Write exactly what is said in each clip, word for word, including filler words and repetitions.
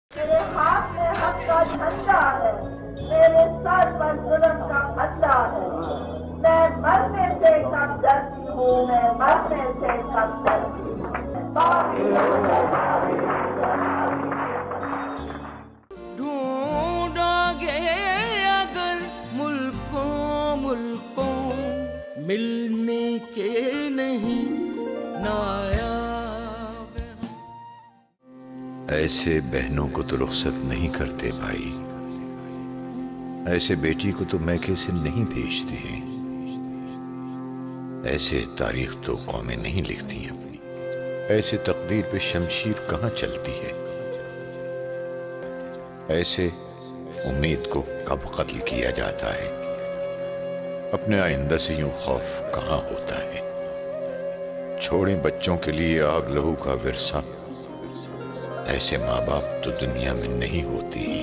میرے ہاتھ میں حق کا جھنڈا ہے، میرے سر پر ظلم کا پھندا ہے، میں مرنے سے کم ڈرتی ہوں، میں مرنے سے کم ڈرتی ہوں۔ ڈھونڈو گے اگر ملکوں ملکوں ملنے کے نہیں نایاب ہم۔ ایسے بہنوں کو تو رخصت نہیں کرتے بھائی، ایسے بیٹی کو تو میکے سے نہیں بھیجتے ہیں، ایسے تاریخ تو قومیں نہیں لکھتی ہیں اپنی، ایسے تقدیر پہ شمشیر کہاں چلتی ہے، ایسے امید کو کب قتل کیا جاتا ہے، اپنے آئندہ سے یوں خوف کہاں ہوتا ہے۔ چھوڑیں بچوں کے لیے آگ لہو کا ورثہ، ایسے ماں باپ تو دنیا میں نہیں ہوتی ہی،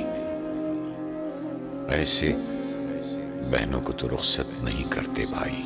ایسے بہنوں کو تو رخصت نہیں کرتے بھائی۔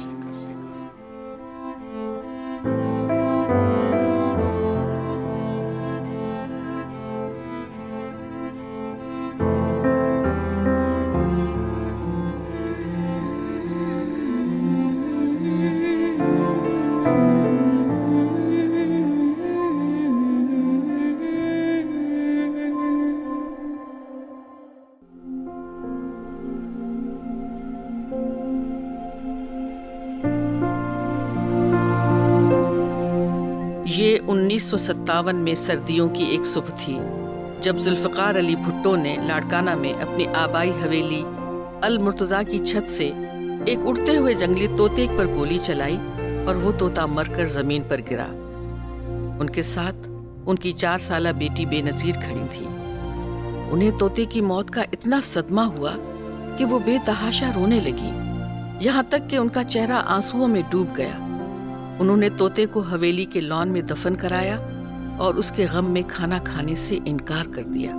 یہ انیس سو ستاون میں سردیوں کی ایک صبح تھی جب ذوالفقار علی بھٹو نے لاڑکانہ میں اپنی آبائی حویلی المرتضیٰ کی چھت سے ایک اڑتے ہوئے جنگلی طوطے پر گولی چلائی اور وہ طوطا مر کر زمین پر گرا۔ ان کے ساتھ ان کی چار سالہ بیٹی بے نظیر کھڑی تھی۔ انہیں طوطے کی موت کا اتنا صدمہ ہوا کہ وہ بے تحاشا رونے لگی، یہاں تک کہ ان کا چہرہ آنسوؤں میں ڈوب گیا۔ انہوں نے طوطے کو حویلی کے لان میں دفن کرایا اور اس کے غم میں کھانا کھانے سے انکار کر دیا۔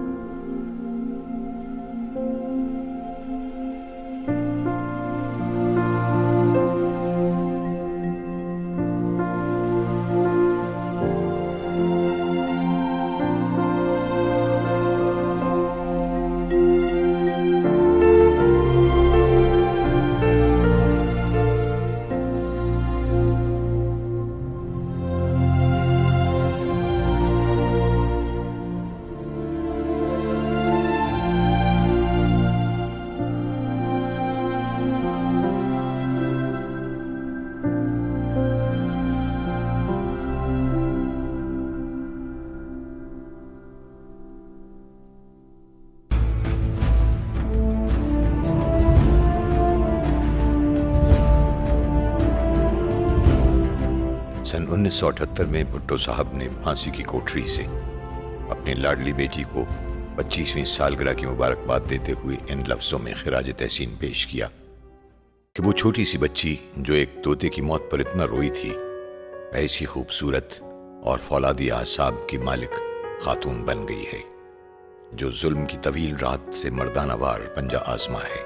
سن انیس سو اٹھتر میں بھٹو صاحب نے پھانسی کی کوٹری سے اپنی لاڈلی بیٹی کو پچیسویں سالگرہ کی مبارکباد دیتے ہوئے ان لفظوں میں خراج تحسین پیش کیا کہ وہ چھوٹی سی بچی جو ایک طوطے کی موت پر اتنا روئی تھی، ایسی خوبصورت اور فولادی اعصاب کی مالک خاتون بن گئی ہے جو ظلم کی طویل رات سے مردانہ وار پنجہ آزما ہے۔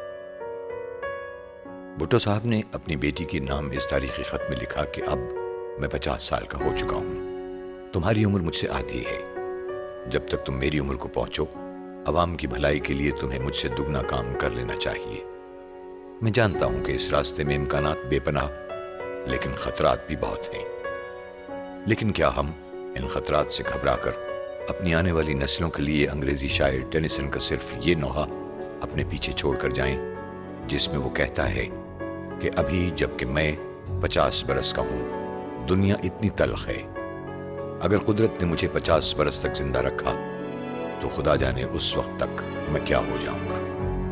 بھٹو صاحب نے اپنی بیٹی کے نام اس تاریخی خط میں لکھا کہ اب میں پچاس سال کا ہو چکا ہوں، تمہاری عمر مجھ سے آدھی ہے، جب تک تم میری عمر کو پہنچو عوام کی بھلائی کے لیے تمہیں مجھ سے دگنا کام کر لینا چاہیے۔ میں جانتا ہوں کہ اس راستے میں امکانات بے پناہ لیکن خطرات بھی بہت ہیں، لیکن کیا ہم ان خطرات سے گھبرا کر اپنی آنے والی نسلوں کے لیے انگریزی شاعر ٹینیسن کا صرف یہ نوحہ اپنے پیچھے چھوڑ کر جائیں جس میں وہ کہتا ہے کہ ابھی جب کہ میں پچاس برس کا ہوں دنیا اتنی تلخ ہے، اگر قدرت نے مجھے پچاس برس تک زندہ رکھا تو خدا جانے اس وقت تک میں کیا ہو جاؤں گا۔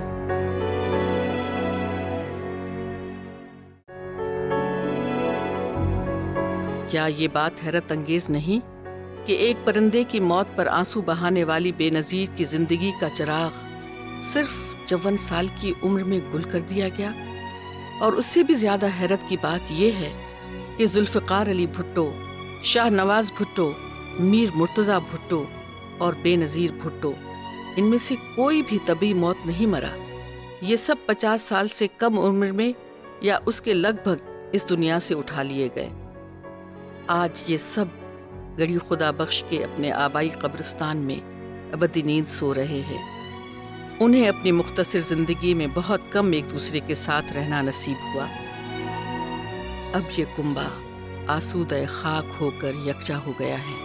کیا یہ بات حیرت انگیز نہیں کہ ایک پرندے کی موت پر آنسو بہانے والی بے نظیر کی زندگی کا چراغ صرف چون سال کی عمر میں گل کر دیا گیا؟ اور اس سے بھی زیادہ حیرت کی بات یہ ہے کہ ذوالفقار علی بھٹو، شاہ نواز بھٹو، میر مرتضیٰ بھٹو اور بے نظیر بھٹو، ان میں سے کوئی بھی طبی موت نہیں مرا۔ یہ سب پچاس سال سے کم عمر میں یا اس کے لگ بھگ اس دنیا سے اٹھا لیے گئے۔ آج یہ سب گڑی خدا بخش کے اپنے آبائی قبرستان میں ابدی نیند سو رہے ہیں۔ انہیں اپنی مختصر زندگی میں بہت کم ایک دوسرے کے ساتھ رہنا نصیب ہوا۔ اب یہ کنبہ آسودہ خاک ہو کر یکجا ہو گیا ہے۔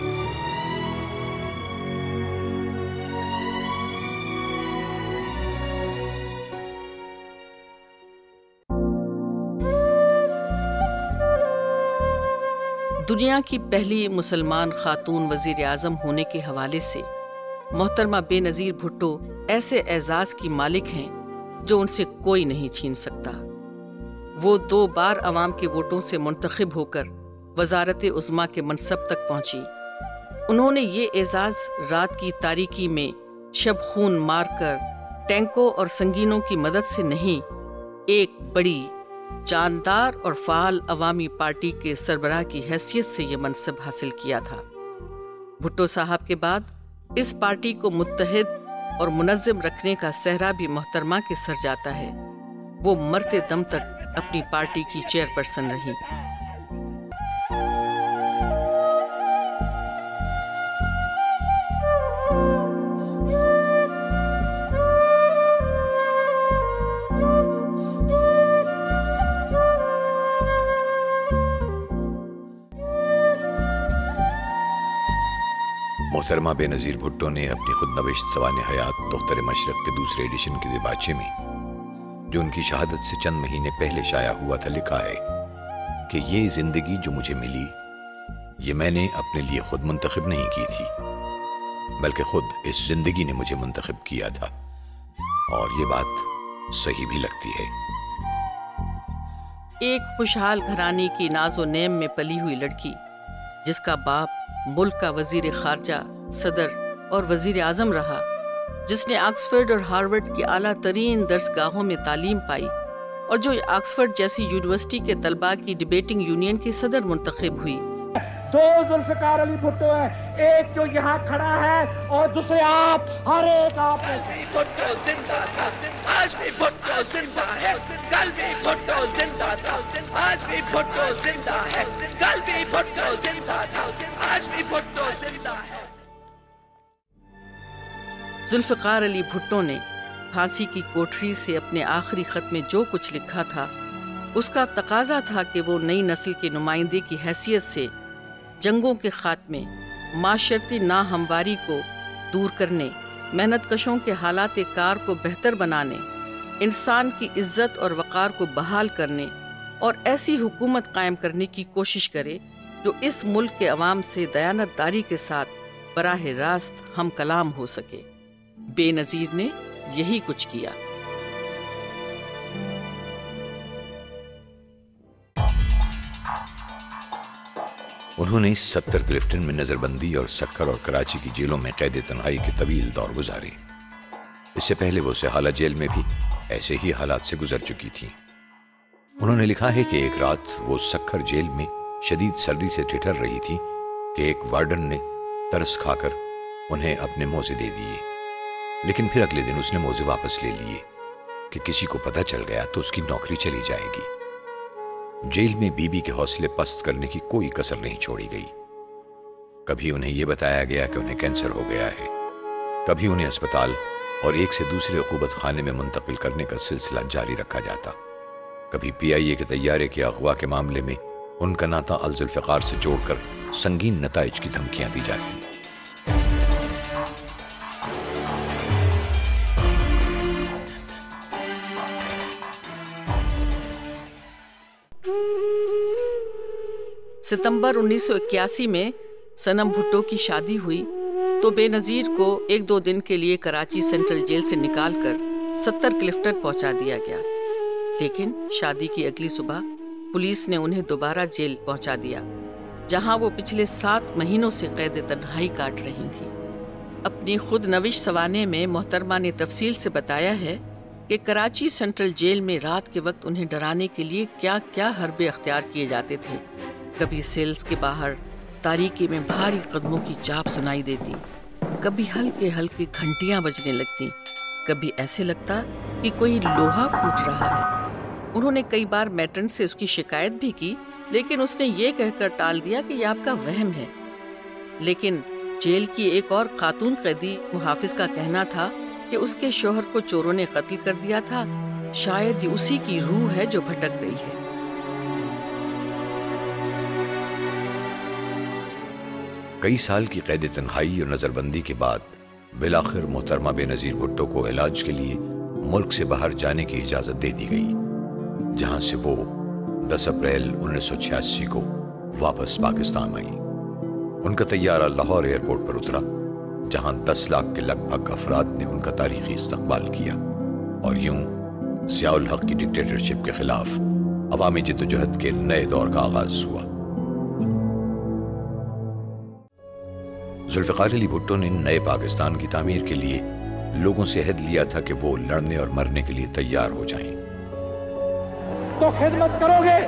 دنیا کی پہلی مسلمان خاتون وزیر اعظم ہونے کے حوالے سے محترمہ بے نظیر بھٹو ایسے اعزاز کی مالک ہیں جو ان سے کوئی نہیں چھین سکتا۔ وہ دو بار عوام کے ووٹوں سے منتخب ہو کر وزارت عظمیٰ کے منصب تک پہنچی۔ انہوں نے یہ اعزاز رات کی تاریکی میں شب خون مار کر ٹینکوں اور سنگینوں کی مدد سے نہیں، ایک بڑی جاندار اور فعال عوامی پارٹی کے سربراہ کی حیثیت سے یہ منصب حاصل کیا تھا۔ بھٹو صاحب کے بعد اس پارٹی کو متحد اور منظم رکھنے کا صحرا بھی محترمہ کے سر جاتا ہے۔ وہ مرتے دم تک اپنی پارٹی کی چیئرپرسن رہی۔ محترمہ بے نظیر بھٹو نے اپنی خود نوشت سوانح حیات دختر مشرق کے دوسرے ایڈیشن کے دیباچے میں، جو ان کی شہادت سے چند مہینے پہلے شائع ہوا تھا، لکھا ہے کہ یہ زندگی جو مجھے ملی، یہ میں نے اپنے لیے خود منتخب نہیں کی تھی، بلکہ خود اس زندگی نے مجھے منتخب کیا تھا، اور یہ بات صحیح بھی لگتی ہے۔ ایک خوشحال گھرانے کی ناز و نعم میں پلی ہوئی لڑکی، جس کا باپ ملک کا وزیر خارجہ، صدر اور وزیر اعظم رہا، جس نے آکسفورڈ اور ہارورڈ کی اعلیٰ ترین درس گاہوں میں تعلیم پائی، اور جو آکسفورڈ جیسی یونیورسٹی کے طلباء کی ڈیبیٹنگ یونین کی صدر منتخب ہوئی۔ دو ذوالفقار علی بھٹو ہیں، ایک جو یہاں کھڑا ہے اور دوسرے آپ، ہر ایک آپ بھٹو زندہ تھا، آج بھی بھٹو زندہ ہے، کل بھی بھٹو زندہ تھا، آج بھی بھٹو زندہ ہے، کل بھی بھٹو زندہ تھا، آج بھی بھٹو زندہ ہے۔ ذوالفقار علی بھٹو نے پھانسی کی کوٹھری سے اپنے آخری خط میں جو کچھ لکھا تھا، اس کا تقاضا تھا کہ وہ نئی نسل کے نمائندے کی حیثیت سے جنگوں کے خاتمے، معاشرتی ناہمواری کو دور کرنے، محنت کشوں کے حالات کار کو بہتر بنانے، انسان کی عزت اور وقار کو بحال کرنے اور ایسی حکومت قائم کرنے کی کوشش کرے جو اس ملک کے عوام سے دیانت داری کے ساتھ براہ راست ہم کلام ہو سکے۔ بے نظیر نے یہی کچھ کیا۔ انہوں نے ستر کلفٹن میں نظر بندی اور سکھر اور کراچی کی جیلوں میں قید تنہائی کے طویل دور گزارے۔ اس سے پہلے وہ سہالہ جیل میں بھی ایسے ہی حالات سے گزر چکی تھیں۔ انہوں نے لکھا ہے کہ ایک رات وہ سکھر جیل میں شدید سردی سے ٹھٹر رہی تھی کہ ایک وارڈن نے ترس کھا کر انہیں اپنے موزے دے دیے، لیکن پھر اگلے دن اس نے موزے واپس لے لیے کہ کسی کو پتہ چل گیا تو اس کی نوکری چلی جائے گی۔ جیل میں بی بی کے حوصلے پست کرنے کی کوئی کسر نہیں چھوڑی گئی۔ کبھی انہیں یہ بتایا گیا کہ انہیں کینسر ہو گیا ہے، کبھی انہیں اسپتال اور ایک سے دوسرے عقوبت خانے میں منتقل کرنے کا سلسلہ جاری رکھا جاتا، کبھی پی آئی اے کے طیارے کے اغوا کے معاملے میں ان کا ناطہ الذوالفقار سے جوڑ کر سنگین نتائج کی دھمکیاں دی جاتی۔ ستمبر انیس سو اکیاسی میں صنم بھٹو کی شادی ہوئی تو بے نظیر کو ایک دو دن کے لیے کراچی سینٹرل جیل سے نکال کر ستر کلفٹن پہنچا دیا گیا، لیکن شادی کی اگلی صبح پولیس نے انہیں دوبارہ جیل پہنچا دیا، جہاں وہ پچھلے سات مہینوں سے قید تنہائی کاٹ رہی تھیں۔ اپنی خود نوشت سوانح میں محترمہ نے تفصیل سے بتایا ہے کہ کراچی سینٹرل جیل میں رات کے وقت انہیں ڈرانے کے لیے کیا کیا حربے اختیار کیے جاتے تھے۔ کبھی سیلز کے باہر تاریکی میں بھاری قدموں کی چاپ سنائی دیتی، کبھی ہلکے ہلکے گھنٹیاں بجنے لگتی، کبھی ایسے لگتا کہ کوئی لوہا ٹوٹ رہا ہے۔ انہوں نے کئی بار میٹرن سے اس کی شکایت بھی کی، لیکن اس نے یہ کہہ کر ٹال دیا کہ یہ آپ کا وہم ہے۔ لیکن جیل کی ایک اور خاتون قیدی محافظ کا کہنا تھا کہ اس کے شوہر کو چوروں نے قتل کر دیا تھا، شاید یہ اسی کی روح ہے جو بھٹک رہی ہے۔ کئی سال کی قید تنہائی اور نظر بندی کے بعد بالآخر محترمہ بے نظیر بھٹو کو علاج کے لیے ملک سے باہر جانے کی اجازت دے دی گئی، جہاں سے وہ دس اپریل انیس سو چھیاسی کو واپس پاکستان آئی۔ ان کا طیارہ لاہور ایئرپورٹ پر اترا، جہاں دس لاکھ کے لگ بھگ افراد نے ان کا تاریخی استقبال کیا، اور یوں ضیاء الحق کی ڈکٹیٹرشپ کے خلاف عوامی جدوجہد کے نئے دور کا آغاز ہوا۔ ذوالفقار علی بھٹو نے نئے پاکستان کی تعمیر کے لیے لوگوں سے عہد لیا تھا کہ وہ لڑنے اور مرنے کے لیے تیار ہو جائیں۔ تو خدمت کرو گے،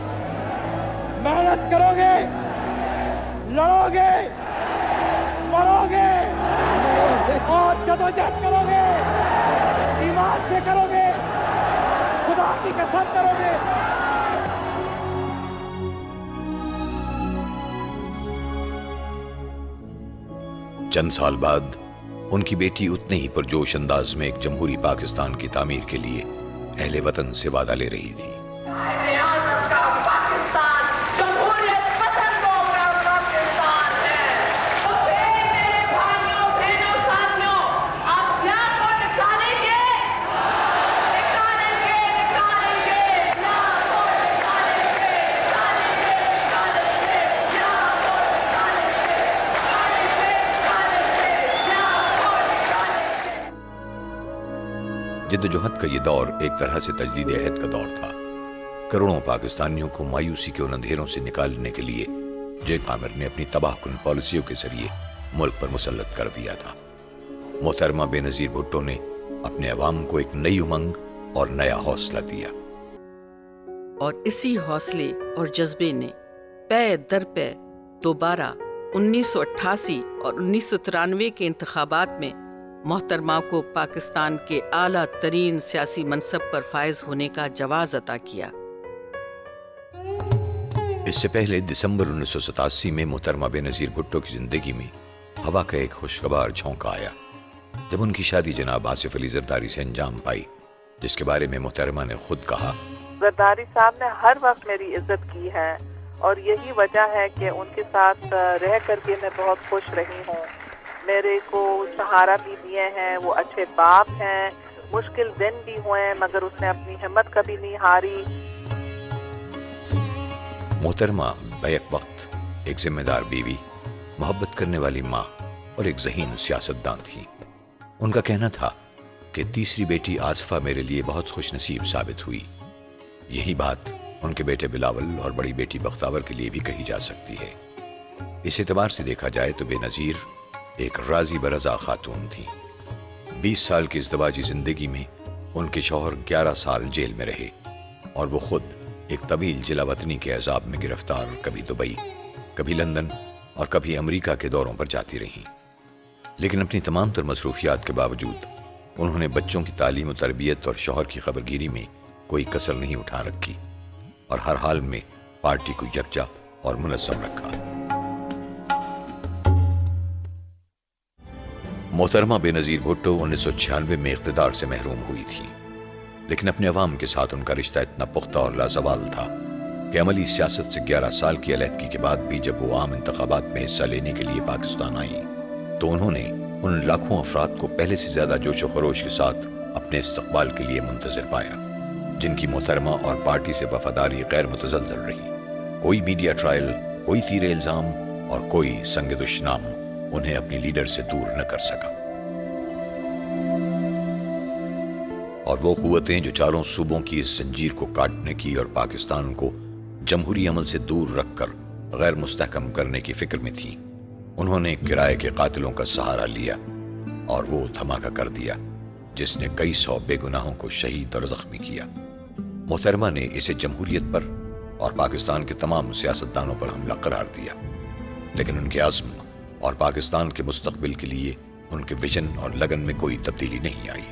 محنت کرو گے، لڑو گے، مرو گے اور جدوجہد کرو گے، ایمان سے کرو گے، خدا کی قسم کرو گے۔ چند سال بعد ان کی بیٹی اتنے ہی پرجوش انداز میں ایک جمہوری پاکستان کی تعمیر کے لیے اہل وطن سے وعدہ لے رہی تھی۔ جدوجہد کا یہ دور ایک طرح سے تجدید عہد کا دور تھا۔ کروڑوں پاکستانیوں کو مایوسی کے ان اندھیروں سے نکالنے کے لیے جیک عامر نے اپنی تباہ کن پالیسیوں کے ذریعے ملک پر مسلط کر دیا تھا۔ محترمہ بے نظیر بھٹو نے اپنے عوام کو ایک نئی امنگ اور نیا حوصلہ دیا، اور اسی حوصلے اور جذبے نے پے در پے دوبارہ انیس سو اٹھاسی اور انیس سو ترانوے کے انتخابات میں محترمہ کو پاکستان کے اعلیٰ ترین سیاسی منصب پر فائز ہونے کا جواز عطا کیا۔ اس سے پہلے دسمبر انیس سو ستاسی میں محترمہ بے نظیر بھٹو کی زندگی میں ہوا کا ایک خوشگوار جھونکا آیا، جب ان کی شادی جناب آصف علی زرداری سے انجام پائی، جس کے بارے میں محترمہ نے خود کہا، زرداری صاحب نے ہر وقت میری عزت کی ہے، اور یہی وجہ ہے کہ ان کے ساتھ رہ کر کے میں بہت خوش رہی ہوں۔ میرے کو سہارا بھی دیے ہیں، وہ اچھے باپ ہیں، مشکل دن بھی ہوئے مگر اس نے اپنی ہمت کبھی نہیں ہاری۔ محترمہ بیک وقت ایک ذمہ دار بیوی، محبت کرنے والی ماں اور ایک ذہین سیاستدان تھی۔ ان کا کہنا تھا کہ تیسری بیٹی آصفہ میرے لیے بہت خوش نصیب ثابت ہوئی۔ یہی بات ان کے بیٹے بلاول اور بڑی بیٹی بختاور کے لیے بھی کہی جا سکتی ہے۔ اس اعتبار سے دیکھا جائے تو بے نظیر ایک راضی برضا خاتون تھی۔ بیس سال کی ازدواجی زندگی میں ان کے شوہر گیارہ سال جیل میں رہے، اور وہ خود ایک طویل جلا وطنی کے عذاب میں گرفتار کبھی دبئی، کبھی لندن اور کبھی امریکہ کے دوروں پر جاتی رہیں۔ لیکن اپنی تمام تر مصروفیات کے باوجود انہوں نے بچوں کی تعلیم و تربیت اور شوہر کی خبرگیری میں کوئی کسر نہیں اٹھا رکھی، اور ہر حال میں پارٹی کو یکجا اور منظم رکھا۔ محترمہ بے نظیر بھٹو انیس سو چھیانوے میں اقتدار سے محروم ہوئی تھی، لیکن اپنے عوام کے ساتھ ان کا رشتہ اتنا پختہ اور لازوال تھا کہ عملی سیاست سے گیارہ سال کی علیحدگی کے بعد بھی جب وہ عام انتخابات میں حصہ لینے کے لیے پاکستان آئیں تو انہوں نے ان لاکھوں افراد کو پہلے سے زیادہ جوش و خروش کے ساتھ اپنے استقبال کے لیے منتظر پایا، جن کی محترمہ اور پارٹی سے وفاداری غیر متزلزل رہی۔ کوئی میڈیا ٹرائل، کوئی تیر الزام اور کوئی سنگ دشنام انہیں اپنی لیڈر سے دور نہ کر سکا۔ اور وہ قوتیں جو چاروں صوبوں کی اس زنجیر کو کاٹنے کی اور پاکستان کو جمہوری عمل سے دور رکھ کر غیر مستحکم کرنے کی فکر میں تھیں، انہوں نے کرائے کے قاتلوں کا سہارا لیا اور وہ دھماکہ کر دیا جس نے کئی سو بے گناہوں کو شہید اور زخمی کیا۔ محترمہ نے اسے جمہوریت پر اور پاکستان کے تمام سیاستدانوں پر حملہ قرار دیا، لیکن ان کے عزم اور پاکستان کے مستقبل کے لیے ان کے ویژن اور لگن میں کوئی تبدیلی نہیں آئی۔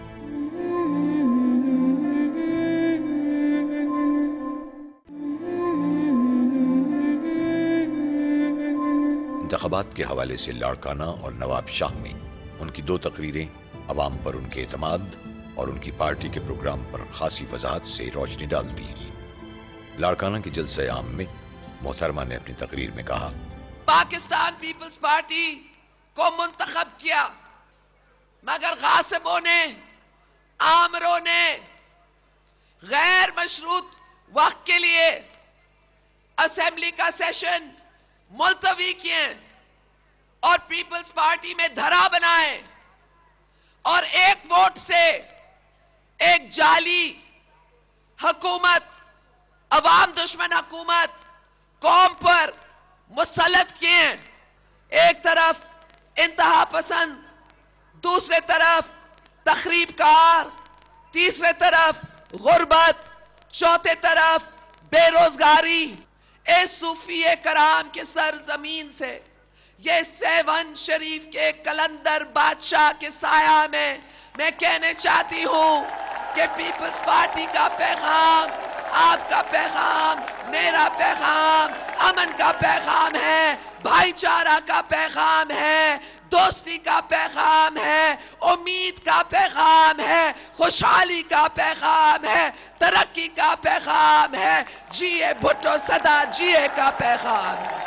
इंतखाबात के हवाले से लाड़काना और नवाब शाह में उनकी दो तकरीरें अवाम पर उनके एतमाद और उनकी पार्टी के प्रोग्राम पर खासी वजाहत से रोशनी डालती हैं। लाड़काना की जलसे आम में मोहतरमा ने अपनी तकरीर में कहा, पाकिस्तान पीपल्स पार्टी को मुंतखब किया, मगर गासिबों ने, आमरों ने गैर मशरूत वक्त के लिए असेंबली का सेशन मुलतवी किए और पीपल्स पार्टी में धरा बनाए और एक वोट से एक जाली हुकूमत, अवाम दुश्मन हुकूमत कौम पर मुसल्लत किए। एक तरफ इंतहा पसंद, दूसरे तरफ तखरीबकार, तीसरे तरफ गुर्बत, चौथे तरफ बेरोजगारी। इस सूफिए कराम के सरजमीन से, ये सेवन शरीफ के कलंदर बादशाह के साया में मैं कहने चाहती हूँ कि पीपल्स पार्टी का पैगाम, आपका पैगाम, मेरा पैगाम अमन का पैगाम है, भाईचारा का पैगाम है, दोस्ती का पैगाम है, उम्मीद का पैगाम है, खुशहाली का पैगाम है, तरक्की का पैगाम है, जिए भुट्टो सदा जिए का पैगाम है।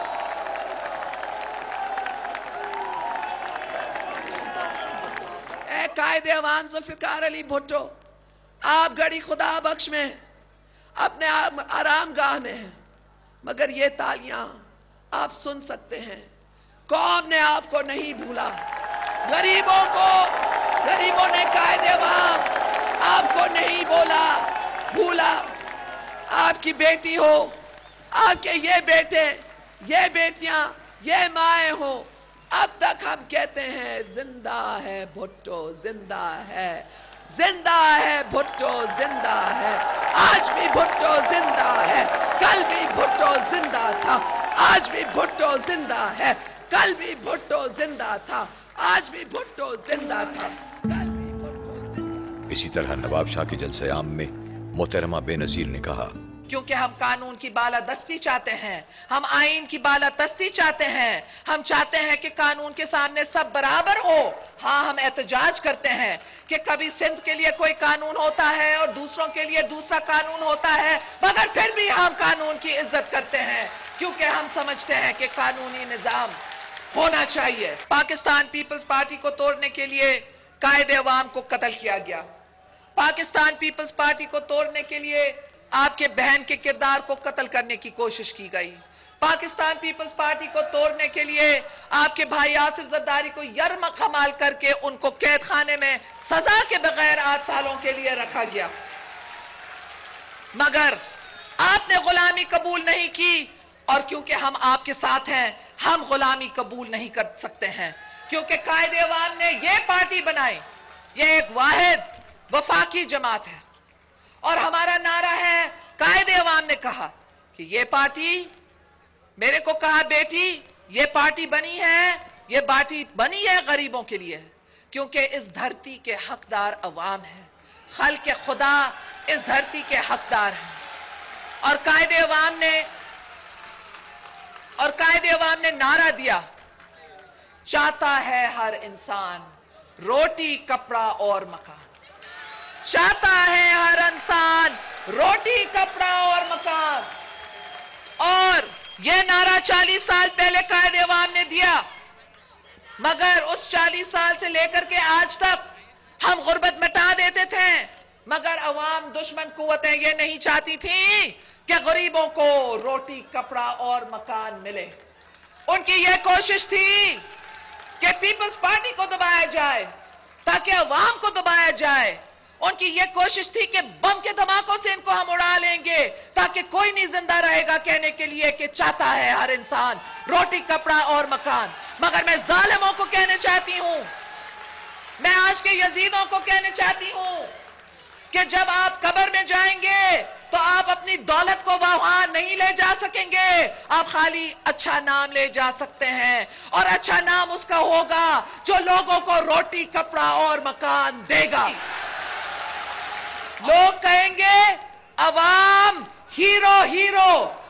ए कायदे अवाम जुल्फिकार अली भुट्टो, आप गड़ी खुदा बख्श में अपने आराम गाह में हैं, मगर ये तालियां आप सुन सकते हैं। कौम ने आपको नहीं भूला, गरीबों को, गरीबों ने कायदे अवाम आपको नहीं बोला भूला। आपकी बेटी हो, आपके ये बेटे, ये बेटियां, ये माएँ हो, अब तक हम कहते हैं जिंदा है भुट्टो, जिंदा है, जिंदा है भुट्टो, जिंदा है। आज भी भुट्टो जिंदा है, कल भी भुट्टो जिंदा था, आज भी भुट्टो जिंदा है, कल भी भुट्टो जिंदा था, आज भी भुट्टो जिंदा था, कल भी भुट्टो जिंदा था। इसी तरह नवाब शाह के जलसे आम में मोहतरमा बेनज़ीर ने कहा, क्योंकि हम कानून की बालादस्ती चाहते हैं, हम आइन की बालादस्ती चाहते हैं, हम चाहते हैं कि कानून के सामने सब बराबर हो। हाँ, हम एहतजाज करते हैं कि कभी सिंध के लिए कोई कानून होता है और दूसरों के लिए दूसरा कानून होता है, मगर फिर भी हम कानून की इज्जत करते हैं, क्योंकि हम समझते हैं कि कानूनी निजाम होना चाहिए। पाकिस्तान पीपल्स पार्टी को तोड़ने के लिए कायदे अवाम को कत्ल किया गया। पाकिस्तान पीपल्स पार्टी को तोड़ने के लिए आपके बहन के किरदार को कत्ल करने की कोशिश की गई। पाकिस्तान पीपल्स पार्टी को तोड़ने के लिए आपके भाई आसिफ जरदारी को यरमक हमाल करके उनको कैद खाने में सजा के बगैर आठ सालों के लिए रखा गया, मगर आपने गुलामी कबूल नहीं की। और क्योंकि हम आपके साथ हैं, हम गुलामी कबूल नहीं कर सकते हैं, क्योंकि कायदे अवाम ने ये पार्टी बनाई, ये एक वाहिद वफाकी जमात है और हमारा नारा है, कायदे अवाम ने कहा कि ये पार्टी, मेरे को कहा बेटी ये पार्टी बनी है, ये पार्टी बनी है गरीबों के लिए, क्योंकि इस धरती के हकदार अवाम है, खल्क़ खुदा इस धरती के हकदार हैं। और कायदे अवाम ने और कायदे अवाम ने नारा दिया, चाहता है हर इंसान रोटी कपड़ा और मकान, चाहता है हर इंसान रोटी कपड़ा और मकान। और यह नारा चालीस साल पहले कायदे अवाम ने दिया, मगर उस चालीस साल से लेकर के आज तक हम गुर्बत मिटा देते थे, मगर अवाम दुश्मन कुव्वतें ये नहीं चाहती थी कि गरीबों को रोटी कपड़ा और मकान मिले। उनकी यह कोशिश थी कि पीपल्स पार्टी को दबाया जाए ताकि अवाम को दबाया जाए। उनकी यह कोशिश थी कि बम के धमाकों से इनको हम उड़ा लेंगे ताकि कोई नहीं जिंदा रहेगा कहने के लिए कि चाहता है हर इंसान रोटी कपड़ा और मकान। मगर मैं जालिमों को कहने चाहती हूं, मैं आज के यजीदों को कहने चाहती हूं कि जब आप कब्र में जाएंगे तो आप अपनी दौलत को वहां नहीं ले जा सकेंगे, आप खाली अच्छा नाम ले जा सकते हैं, और अच्छा नाम उसका होगा जो लोगों को रोटी कपड़ा और मकान देगा। लोग कहेंगे अवाम हीरो हीरो,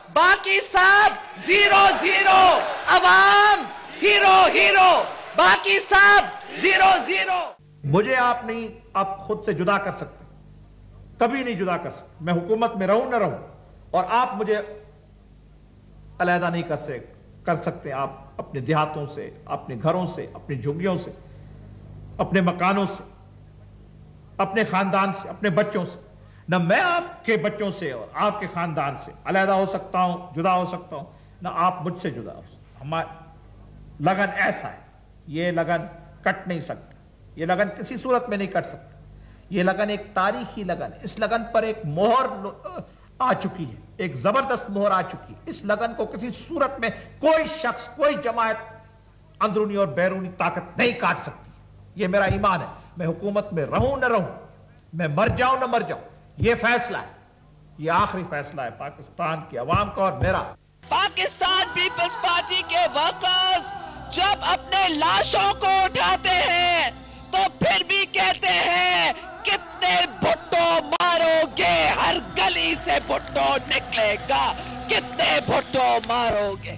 باقی سب زیرو زیرو. عوام ہیرو ہیرو، باقی سب زیرو زیرو. مجھے آپ نہیں آپ خود سے جدا کر سکتے، کبھی نہیں جدا کر سکتے. میں حکومت میں رہوں نہ رہوں، اور آپ مجھے علیحدہ نہیں کر سکتے کر سکتے آپ اپنے دیہاتوں سے، اپنے گھروں سے، اپنی جھگیوں سے، اپنے مکانوں سے، اپنے خاندان سے، اپنے بچوں سے. نہ میں آپ کے بچوں سے اور آپ کے خاندان سے علیحدہ ہو سکتا ہوں، جدا ہو سکتا ہوں، نہ آپ مجھ سے جدا ہو سکتے. ہمارا لگن ایسا ہے، یہ لگن کٹ نہیں سکتا، یہ لگن کسی صورت میں نہیں کٹ سکتا. یہ لگن ایک تاریخی لگن ہے. اس لگن پر ایک مہر آ چکی ہے، ایک زبردست مہر آ چکی ہے. اس لگن کو کسی صورت میں کوئی شخص، کوئی جماعت اندرونی اور بیرونی طاقت نہیں کاٹ سکتی. یہ میرا ایمان ہے. میں حکومت میں رہوں نہ رہوں، میں مر جاؤں نہ مر جاؤں، یہ فیصلہ ہے، یہ آخری فیصلہ ہے پاکستان کی عوام کا اور میرا. پاکستان پیپلز پارٹی کے ورکرز جب اپنے لاشوں کو اٹھاتے ہیں تو پھر بھی کہتے ہیں کتنے بھٹو مارو گے، ہر گلی سے بھٹو نکلے گا، کتنے بھٹو مارو گے.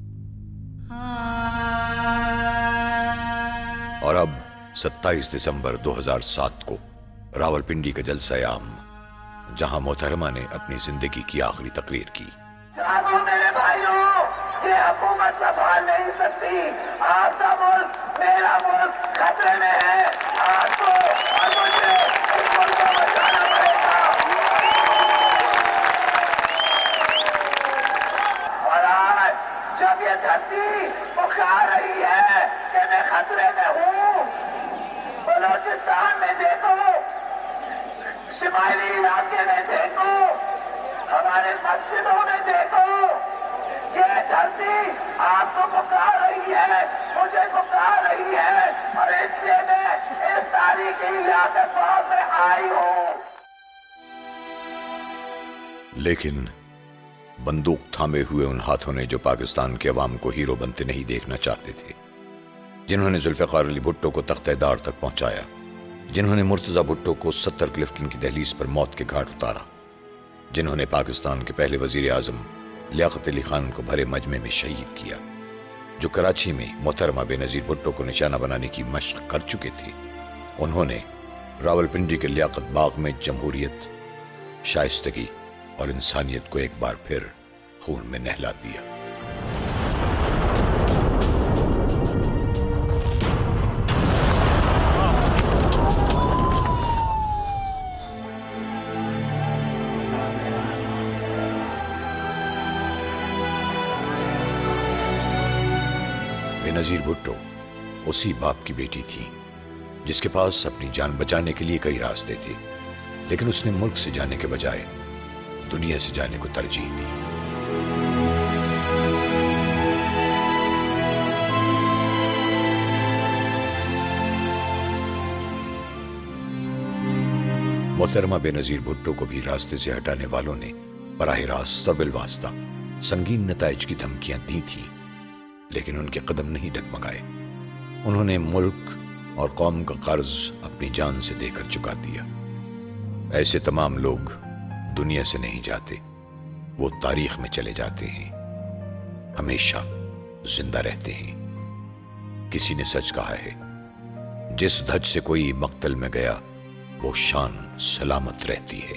اور اب ستائیس دسمبر دو ہزار سات کو راولپنڈی کا جلسہ عام، جہاں محترمہ نے اپنی زندگی کی آخری تقریر کی. جانو میرے بھائیوں، یہ حکومت سنبھال نہیں سکتی. آپ کا ملک، میرا ملک خطرے میں ہے. آپ کو اور مجھے اس ملک کو بچانا پڑے گا. اور آج جب یہ دھرتی بکھا رہی ہے کہ میں خطرے میں ہوں، بلوچستان میں دیکھو، شمالی علاقے میں دیکھو، ہمارے مسجدوں میں دیکھو، یہ دھرتی آپ کو پکار رہی ہے، مجھے پکار رہی ہے، اور اس لیے میں اس تاریخی لیاقت باغ میں آئی ہوں. لیکن بندوق تھامے ہوئے ان ہاتھوں نے جو پاکستان کے عوام کو ہیرو بنتے نہیں دیکھنا چاہتے تھے، جنہوں نے ذوالفقار علی بھٹو کو تختہ دار تک پہنچایا، جنہوں نے مرتضی بھٹو کو ستر کلفٹن کی دہلیز پر موت کے گھاٹ اتارا، جنہوں نے پاکستان کے پہلے وزیر اعظم لیاقت علی خان کو بھرے مجمع میں شہید کیا، جو کراچی میں محترمہ بے نظیر بھٹو کو نشانہ بنانے کی مشق کر چکے تھے، انہوں نے راولپنڈی کے لیاقت باغ میں جمہوریت، شائستگی اور انسانیت کو ایک بار پھر خون میں نہلا دیا. بے نظیر بھٹو اسی باپ کی بیٹی تھی جس کے پاس اپنی جان بچانے کے لیے کئی راستے تھے، لیکن اس نے ملک سے جانے کے بجائے دنیا سے جانے کو ترجیح دی. محترمہ بے نظیر بھٹو کو بھی راستے سے ہٹانے والوں نے براہ راست اور بالواسطہ سنگین نتائج کی دھمکیاں دی تھیں، لیکن ان کے قدم نہیں ڈگمگائے. انہوں نے ملک اور قوم کا قرض اپنی جان سے دے کر چکا دیا. ایسے تمام لوگ دنیا سے نہیں جاتے، وہ تاریخ میں چلے جاتے ہیں، ہمیشہ زندہ رہتے ہیں. کسی نے سچ کہا ہے، جس دھج سے کوئی مقتل میں گیا وہ شان سلامت رہتی ہے.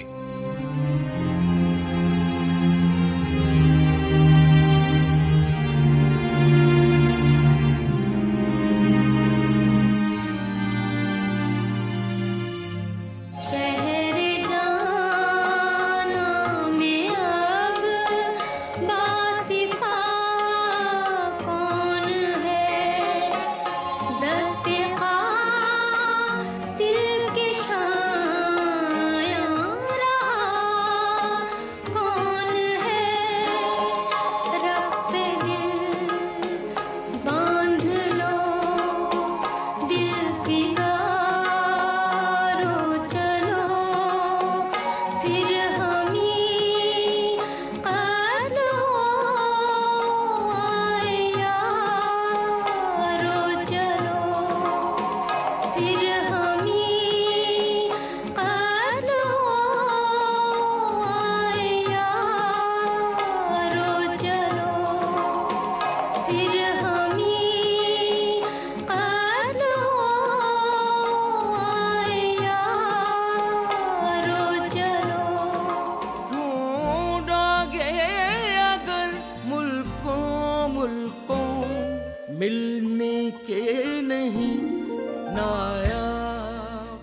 دل کے شایاں ملنے کے نہیں نایاب.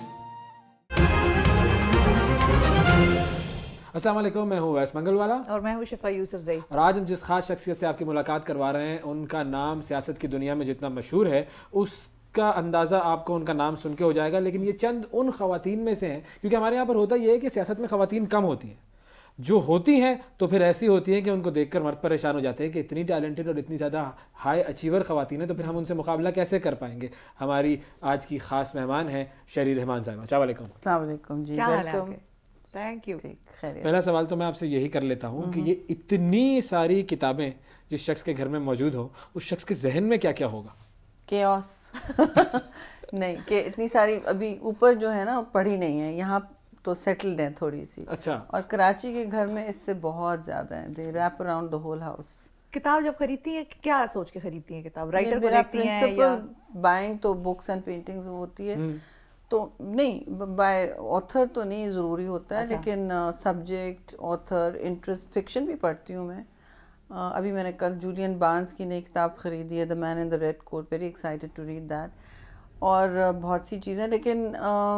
السلام علیکم، میں ہوں ویس منگل والا اور میں ہوں شفا یوسف زئی. اور آج ہم جس خاص شخصیت سے آپ کی ملاقات کروا رہے ہیں ان کا نام سیاست کی دنیا میں جتنا مشہور ہے اس کا اندازہ آپ کو ان کا نام سن کے ہو جائے گا، لیکن یہ چند ان خواتین میں سے ہیں، کیونکہ ہمارے یہاں پر ہوتا یہ ہے کہ سیاست میں خواتین کم ہوتی ہیں، جو ہوتی ہیں تو پھر ایسی ہوتی ہیں کہ ان کو دیکھ کر مرد پریشان ہو جاتے ہیں کہ اتنی ٹیلنٹڈ اور اتنی زیادہ ہائی اچیور خواتین ہیں تو پھر ہم ان سے مقابلہ کیسے کر پائیں گے. ہماری آج کی خاص مہمان ہیں شہری رحمان صاحبہ. السلام علیکم. السلام علیکم جی، ویلکم. Thank you. پہلا سوال تو میں آپ سے یہی کر لیتا ہوں کہ یہ اتنی ساری کتابیں جس شخص کے گھر میں موجود ہوں اس شخص کے ذہن میں کیا کیا ہوگا؟ کیوس. نہیں کہ اتنی ساری ابھی اوپر جو ہے نا پڑھی نہیں ہے، یہاں تو سیٹلڈ ہیں تھوڑی سی. اچھا. اور کراچی کے گھر میں اس سے بہت زیادہ ہیں. They wrap around the whole house. کتاب جب خریدتی ہیں کیا سوچ کے خریدتی ہیں کتاب؟ رائٹر کو دیکھتی ہیں یا بائنگ تو بکس اینڈ پینٹنگز ہوتی ہے تو نہیں، بائی آتھر تو نہیں ضروری ہوتا ہے، لیکن سبجیکٹ آتھر انٹرسٹ. فکشن بھی پڑھتی ہوں میں. ابھی میں نے کل جولین بارنس کی نئی کتاب خریدی ہے، the man in the red coat. Very excited to read that. اور بہت سی چیزیں، لیکن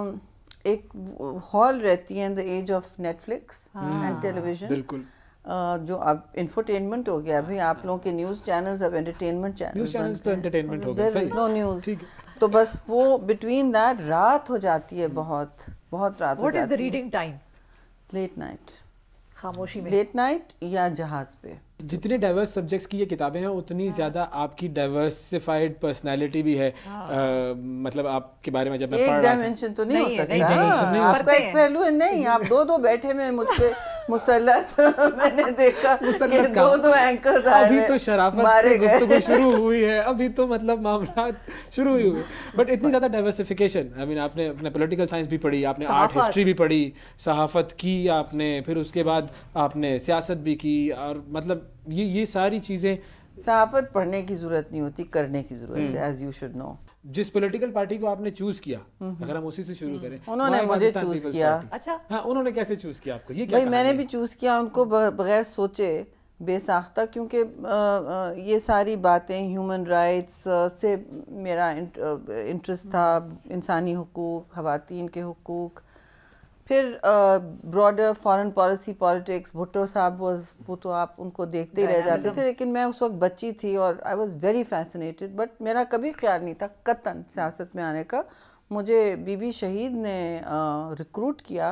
ایک ہال رہتی ہے in the age of Netflix and television. بالکل. جو اب انفرٹینمنٹ ہو گیا. ابھی آپ لوگوں کے نیوز چینلز اب انٹرٹینمنٹ چینلز تو انٹرٹینمنٹ ہو گئے. There is no news. تو بس وہ بٹوین دیٹ رات ہو جاتی ہے، بہت بہت رات ہو جاتی ہے. What is the reading time? Late night. خاموشی میں. لیٹ نائٹ یا جہاز پہ. جتنے ڈائیورس سبجیکٹس کی یہ کتابیں ہیں اتنی زیادہ آپ کی ڈائیورسفائڈ پرسنالٹی بھی ہے. مطلب آپ کے بارے میں جب میں پڑھ رہا تھا، ایک ڈائمینشن تو نہیں ہو سکتا. آپ کا ایک پہلو ہے. نہیں، آپ دو دو بیٹھے میں مجھ پہ مسلط. میں نے دیکھا کہ دو دو اینکرز آئے. ابھی تو شرافت سے گفتگو شروع ہوئی ہے، ابھی تو مطلب معاملات شروع ہوئی ہوئے. بٹ اتنی زیادہ ڈائیورسفیکیشن. آئی مین آپ نے اپنے پولیٹیکل سائنس بھی پڑھی، آپ نے آرٹ ہسٹری بھی پڑھی، صحافت کی آپ نے، پھر اس کے بعد آپ نے سیاست بھی کی، اور مطلب یہ یہ ساری چیزیں. صحافت پڑھنے کی ضرورت نہیں ہوتی، کرنے کی ضرورت ہے. As you should know. جس پولیٹیکل پارٹی کو آپ نے چوز کیا، اگر ہم اسی سے شروع کریں. انہوں نے مجھے چوز کیا. اچھا. ہاں، انہوں نے کیسے چوز کیا آپ کو؟ یہ کیا؟ بھائی میں نے بھی چوز کیا ان کو بغیر سوچے، بے ساختہ، کیونکہ یہ ساری باتیں ہیومن رائٹس سے میرا انٹرسٹ تھا. انسانی حقوق، خواتین کے حقوق، پھر broader foreign policy, politics. Bhutto صاحب واز، وہ تو آپ ان کو دیکھتے ہی رہ جاتے تھے، لیکن میں اس وقت بچی تھی اور I was very fascinated. But میرا کبھی خیال نہیں تھا قطعاً سیاست میں آنے کا. مجھے بی بی شہید نے ریکروٹ کیا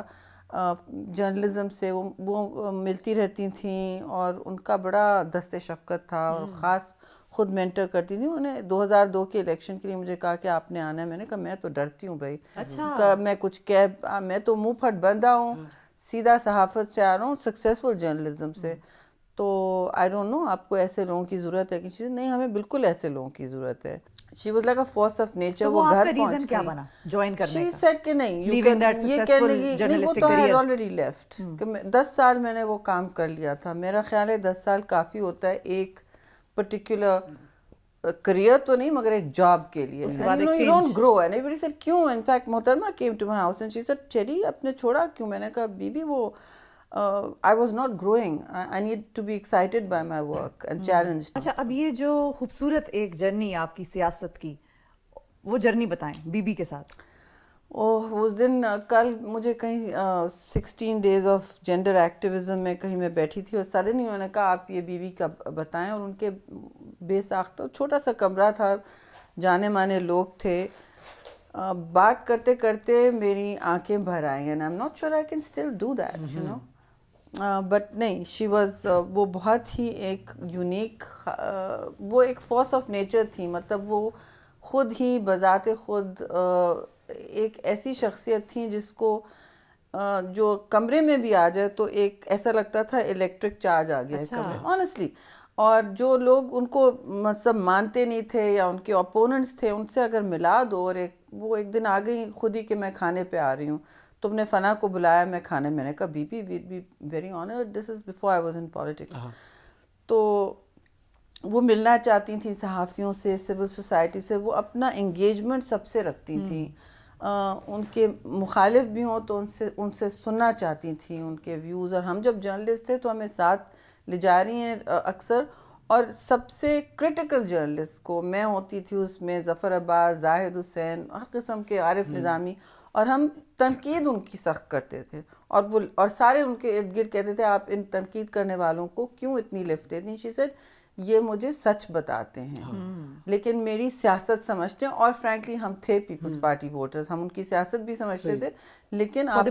جرنلزم سے. وہ وہ ملتی رہتی تھیں اور ان کا بڑا دست شفقت تھا، اور خاص خود مینٹر کرتی تھی. انہوں نے دو ہزار دو کے الیکشن کے لیے مجھے کہا کہ آپ نے آنا ہے. میں نے کہا میں تو ڈرتی ہوں بھائی. اچھا. میں کچھ کہہ، میں تو منہ پھٹ بندہ ہوں، سیدھا صحافت سے آ رہا ہوں، سکسیزفل جرنلزم سے. تو آئی ڈونٹ نو آپ کو ایسے لوگوں کی ضرورت ہے کہ چیز نہیں، ہمیں بالکل ایسے لوگوں کی ضرورت ہے. She was like a force of nature. وہ گھر پہنچ کیا بنا جوائن کرنے کا؟ شی سیڈ کہ نہیں، یہ کہنے لگی وہ تو ہے آلریڈی لیفٹ. دس سال میں نے وہ کام کر لیا تھا. میرا خیال ہے دس سال کافی ہوتا ہے ایک پرٹیکولر کریئر تو نہیں، مگر ایک جاب کے لیے. You don't grow. And everybody said کیوں؟ In fact محترمہ came to my house and she said چلی آپ نے چھوڑا کیوں؟ میں نے کہا بی بی وہ I was not growing. I need to be excited by my work and challenged. اچھا، اب یہ جو خوبصورت ایک جرنی آپ کی سیاست کی، وہ جرنی بتائیں بی بی کے ساتھ. اوہ اس دن کل مجھے کہیں sixteen days of gender activism میں کہیں میں بیٹھی تھی، اور سڈنلی انہوں نے کہا آپ یہ بیوی کا بتائیں. اور ان کے بے ساختہ چھوٹا سا کمرہ تھا، جانے مانے لوگ تھے. بات کرتے کرتے میری آنکھیں بھر آئیں. And I am not sure I can still do that you know. But نہیں، شی واز، وہ بہت ہی ایک یونیک، وہ ایک فورس آف نیچر تھی. مطلب وہ خود ہی بذات خود ایک ایسی شخصیت تھی جس کو جو کمرے میں بھی آ جائے تو ایک ایسا لگتا تھا الیکٹرک چارج آ گیا ہے کمرے، آنیسٹلی. اور جو لوگ ان کو مطلب مانتے نہیں تھے یا ان کے اپوننٹس تھے، ان سے اگر ملا دو، اور ایک وہ ایک دن آ گئی خود ہی کہ میں کھانے پہ آ رہی ہوں. تم نے فنا کو بلایا میں کھانے، میں نے کہا بی بی we be very honoured, this is before I was in politics. تو وہ ملنا چاہتی تھیں صحافیوں سے، سول سوسائٹی سے. وہ اپنا انگیجمنٹ سب سے رکھتی تھیں. ان کے مخالف بھی ہوں تو ان سے ان سے سننا چاہتی تھیں ان کے ویوز. اور ہم جب جرنلسٹ تھے تو ہمیں ساتھ لے جا رہی ہیں اکثر، اور سب سے کرٹیکل جرنلسٹ کو میں ہوتی تھی اس میں، ظفر عباس، زاہد حسین، ہر قسم کے، عارف نظامی، اور ہم تنقید ان کی سخت کرتے تھے، اور وہ اور سارے ان کے ارد گرد کہتے تھے آپ ان تنقید کرنے والوں کو کیوں اتنی لفٹ دیتی ہیں. شی سیڈ یہ مجھے سچ بتاتے ہیں لیکن میری سیاست سمجھتے ہیں، اور فرینکلی ہم تھے پیپلز پارٹی ووٹرز، ہم ان کی سیاست بھی سمجھتے تھے لیکن our